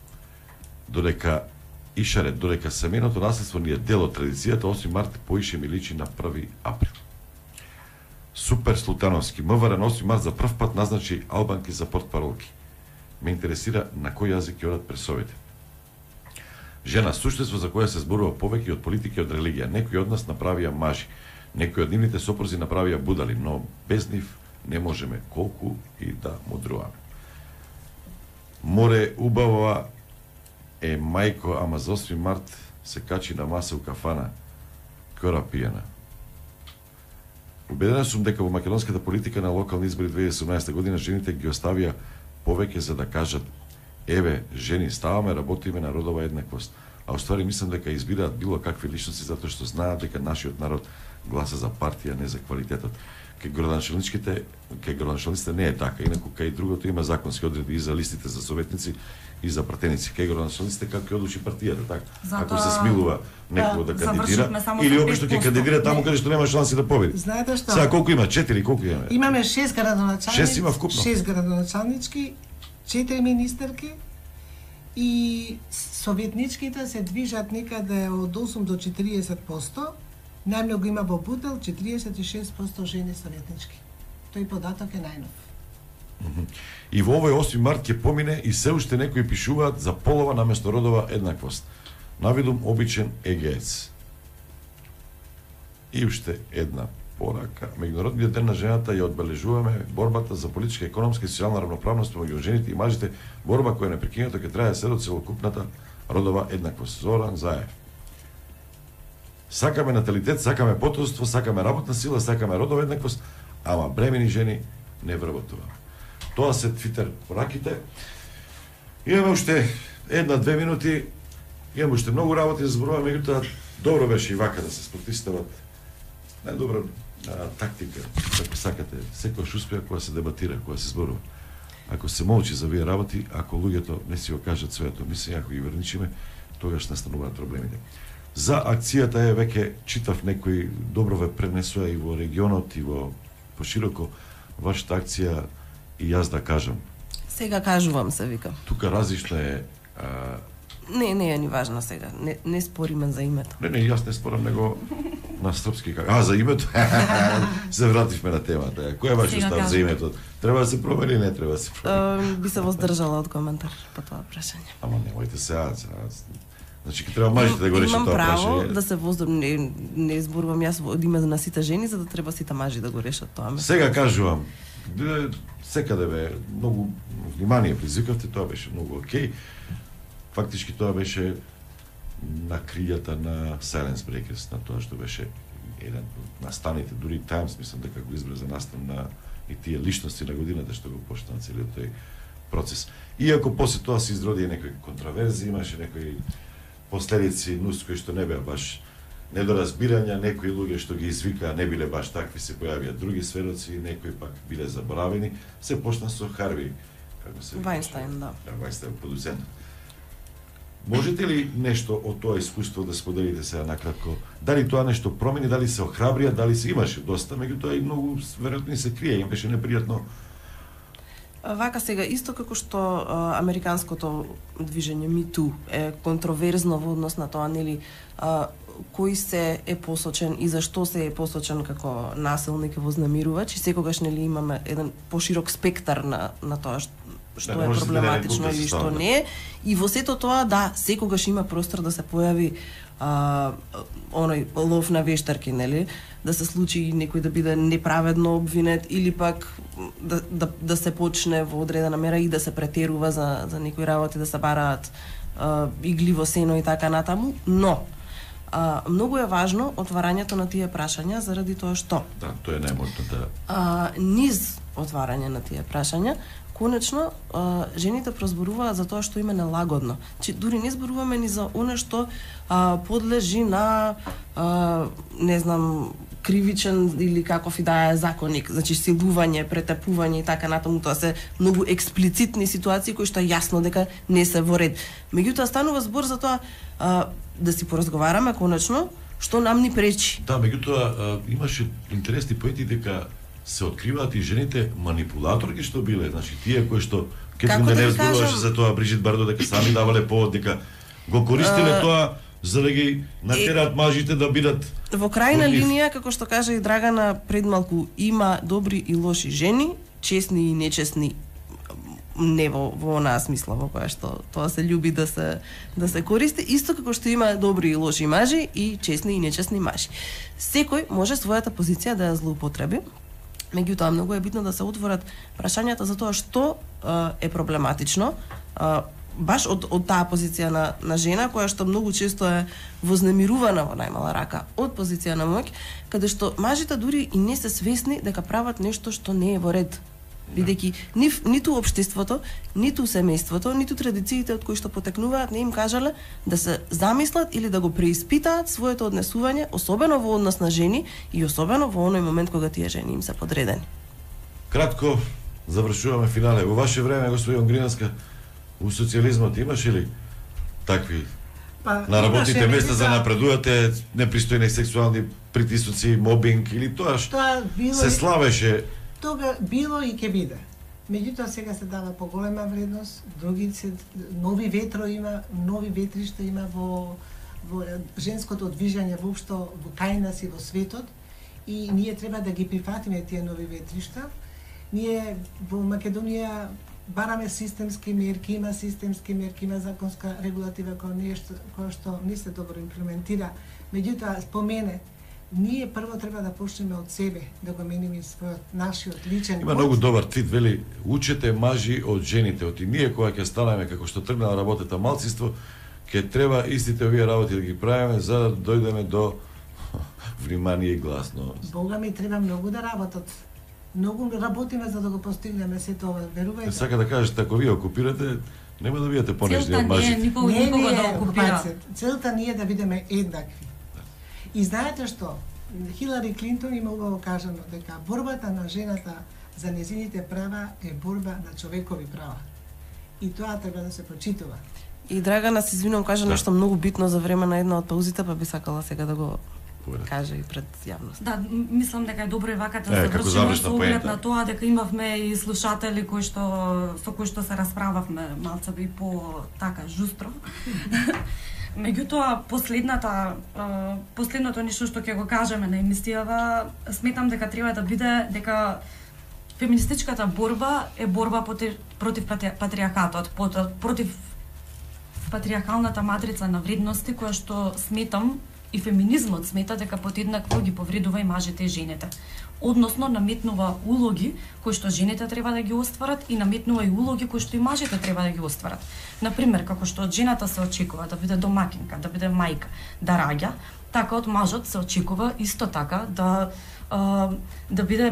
Додека Ишарет, додека семеното наследство ни е дел од традицијата, 8 март поише ми личи на 1 април. Супер Слутановски, МВР на 8 март за прв пат назначи албанки за портпаролки. Ме интересира на кој јазик ќе одат пресовите. Жена, суштество за која се зборува повеќе од политика и од религија. Некои од нас направија мажи, некои од нивните сопрузи направија будали, но без нив не можеме колку и да мудруваме. Море убава е мајко, ама за 8 март се качи на маса у кафана, кора пиена. Убедена сум дека во македонската политика на локални избори 2018 година жените ги оставија повеќе за да кажат: "Еве, жени, ставаме, работиме на родова еднаквост." А уствари мислам дека избираат било какви личности затоа што знаат дека нашиот народ гласа за партија, не за квалитетот. Кај градоначалниците не е така, инаку кај другото има законски одредби и за листите за советници и за пратеници. Кај градоначалниците како ќе одлучи партијата, така? Ако се смилува некој да кандидира или опишто ќе кандидира таму каде што нема шанси да победи. Знаете што? Сега колку има? 4 колку имаме? Имаме 6 градоначалници. 6 има вкупно. 6 градоначалнички, 4 министерки и советничките се движат некаде од 8 до 40%. Најмногу има во Бутел 46% жени советнички. Тој податок е најнов. И во овој 8 март ќе помине и се уште некои пишуваат за полова наместо родова еднаквост. Навидум обичен егеец. И уште една порака. Меѓународниот ден на жената ја одбележуваме борбата за политичка, економска и социјална равноправност меѓу жените и мажите, борба која непрекинато ќе трае се до целокупната родова еднаквост. Зоран Заев. Сакаме наталитет, сакаме потомство, сакаме работна сила, сакаме родова еднаквост, ама бремени жени не вработуваме. Тоа се Твитер пораките. Имаме уште 1-2 минути, имаме уште многу работи да зборуваме, меѓутоа добро беше и вака да се спортистават. Најдобра тактика, ако сакате, секојаш успеа кога се дебатира, кога се зборува. Ако се молчи за вие работи, ако луѓето не си го кажат своето мислење, ако ги верничиме, тогаш настануваат проблемите. За акцијата е веќе читав некои добро ве пренесува и во регионот и во пошироко вашата акција и јас да кажам. Сега кажувам се, викам. Тука различно е Не е ни важно сега. Не спориме за името. Не, јас не спорам, него на српски како. За името. Се вративме на темата. Кој е вашиот став за името? Треба да се промени или не треба да се промени? Би се воздржала од коментар по тоа прашање. Ама немојте сега. Значи ќе треба мажите да го решат тоа прашање. Имам право да се воздам, не зборувам јас од име на сите жени, за да треба сите мажи да го решат тоа. Сега кажувам, секаде бе многу внимание предизвикавте, тоа беше многу окей. Фактички тоа беше на кријата на Silence Breakers, на тоа што беше еден од настаните, дури Times, мислам дека го избра за настан на и тие личности на годината што го почна на целиот тој процес. Иако после тоа се изроди некои контраверзии, имаше некои последици нус кои што не беа баш недоразбирања, некои луѓе што ги извикаа не биле баш такви, се појавија други сведоци, некои пак биле заборавени. Се почна со Харви, како се Вајнштајн, да. Вајнштајн продуцент. Можете ли нешто од тоа искуство да споделите сега накратко? Дали тоа нешто промени, дали се охрабрија, дали се имаше доста, меѓутоа и многу веројатно се крие, им беше непријатно. Вака сега, исто како што американското движење Me Too е контроверзно во однос на тоа, нели, кој се е посочен и зашто се е посочен како насилник и вознемирувач, и секогаш нели имаме еден поширок спектар на тоа што е проблематично или што не е. И во сето тоа, да, секогаш има простор да се појави оној лов на вештарки, нели? Да се случи некој да биде неправедно обвинет или пак да се почне во одредена мера и да се претерува за некои работи, да се бараат игливо сено и така натаму, но многу е важно отварањето на тие прашања заради тоа што. Да, тоа е најможно низ отварање на тие прашања, конечно, жените прозборуваат за тоа што им е нелагодно. Че дури не зборуваме ни за оно што подлежи на не знам, кривичен или каков и да е законник, значи силување, претепување и така натаму, тоа се многу експлицитни ситуации кои што е јасно дека не се во ред. Меѓутоа станува збор за тоа да си поразговараме конечно што нам ни пречи. Да, меѓутоа имаше интересни поети дека се откриваат и жените манипулаторки што биле, значи тие кои што Кетрин Денев зборуваше за тоа, Бриджит Бардо, дека сами давале повод, дека го користеле тоа за да ги натераат мажите да бидат во крајна линија, како што кажа и Драгана предмалку, има добри и лоши жени, чесни и нечесни, не во онаа смисла во која што тоа се љуби да се користи, исто како што има добри и лоши мажи и чесни и нечесни мажи. Секој може својата позиција да ја злоупотреби. Меѓутоа, многу е битно да се отворат прашањата за тоа што е проблематично, баш од таа позиција на жена, која што многу често е вознемирувана во најмала рака од позиција на моќ, каде што мажите дури и не се свесни дека прават нешто што не е во ред. Бидејќи ниту општеството, ниту семејството, ниту традициите од кои што потекнуваат не им кажале да се замислат или да го преиспитаат своето однесување, особено во однос на жени и особено во оној момент кога тие жени им се подредени. Кратко завршуваме финале. Во ваше време, господин Гриневска, у социјализмот имаше ли такви на работните места за напредувате непристојни сексуални притисоци, мобинг или тоа што се славеше? Тога било и ќе биде. Меѓутоа сега се дава поголема вредност, други се нови ветро има, нови ветришта има во женското движење воопшто во кај нас и во светот, и ние треба да ги прифатиме тие нови ветришта. Ние во Македонија бараме системски мерки, има законска регулатива која што не се добро имплементира. Меѓутоа, спомене, ние прво треба да почнеме од себе, да го мениме нашиот личен. Има многу добар твит, вели, учете мажи од жените, од и ние кога ќе станеме како што тргнала работата малцинство, ќе треба истите овие работи да ги правиме за да дојдеме до внимание и гласно. Бога ми треба многу да работат. Многу работиме за да го постигнеме сето ова, верувајте. Сака да кажете, ако вие окупирате, нема да бидете понижни од мажите. Никога да окупира. Целта не е да бидеме еднакви. И знаете што? Хилари Клинтон има убаво кажано дека борбата на жената за незините права е борба на човекови права. И тоа треба да се почитува. И Драгана, се извинувам, кажа нешто многу битно за време на една од паузите, па би сакала сега да го каже и пред јавност. Да, мислам дека е добро и вака да завршиме со оглед на тоа дека имавме и слушатели со кои што се расправавме малце би по така жустро. Меѓутоа, последното нешто што ќе го кажеме на емисијава, сметам дека треба да биде дека феминистичката борба е борба против патриархатот, против патриархалната матрица на вредности која што сметам и феминизмот смета дека подеднакво ги повредува и мажите и жените. Односно наметнува улоги кои што жените треба да ги остварат и наметнува и улоги кои што и мажите треба да ги остварат. Например, како што од жената се очекува да биде домакинка, да биде мајка, да раѓа, така од мажот се очекува исто така да биде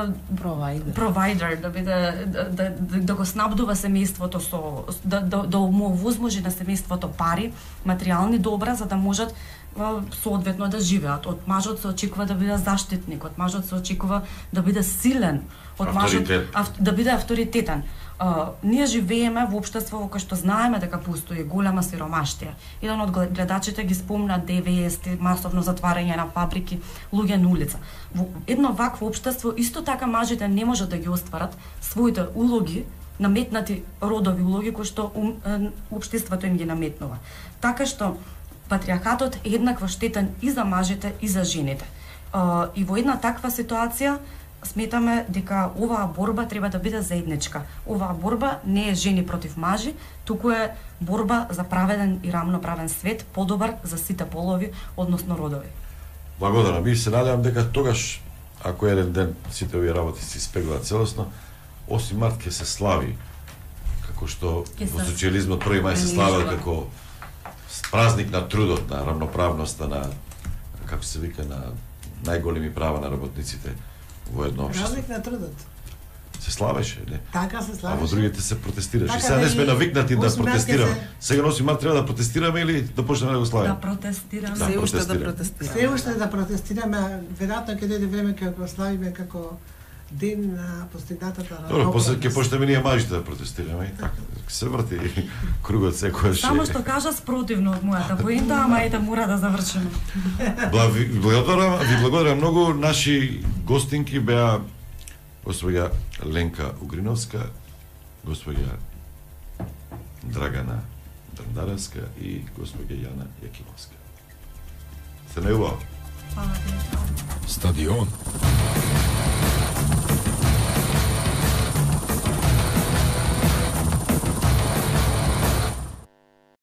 провайдер, да биде да го снабдува семејството со да му овозможи на семејството пари, материјални добра за да можат соодветно да живеат. Од мажот се очекува да биде заштитник, од мажот се очекува да биде силен, од мажот да биде авторитетен. Ние живееме во општество во кое што знаеме дека постои голема сиромаштија. Еден од гледачите ги спомна 90-ти, масовно затварање на фабрики, луѓе на улица. Во едно вакво општество исто така мажите не можат да ги остварат своите улоги, наметнати родови улоги кои што општеството им ги наметнува. Така што патриархатот е еднакво штетен и за мажите и за жените. И во една таква ситуација сметаме дека оваа борба треба да биде заедничка. Оваа борба не е жени против мажи, туку е борба за праведен и рамноправен свет, подобар за сите полови, односно родови. Благодарам. Би се надевам дека тогаш, ако еден ден сите овие работи се испеглаат целосно, 8 март ќе се слави, како што во социјализмот 1 мај се славел како празник на трудот, на рамноправноста, на, како се вика, на најголеми права на работниците во едно општество. Празник на трудот. Се славеше, не? Така се славеше. А во другите се протестираше. Така, и сега не сме навикнати да протестираме. се... Сега на 8 март треба да протестираме или да почнеме да го славиме? Да протестираме. Се уште да протестираме. Се уште да протестираме, веројатно ќе дојде време кога го славиме како ден на постигнатата на Добро, после ќе почнеме ние мажите да протестираме и така. Се врти кругот секојаш. Само што кажа спротивно од мојата поента, ама ете мора да завршиме. Ви благодарам многу. Наши гостинки беа госпоѓа Ленка Угриновска, госпоѓа Драгана Дрндаровска и госпоѓа Јана Јакимовска. Се неубаво. Стадион.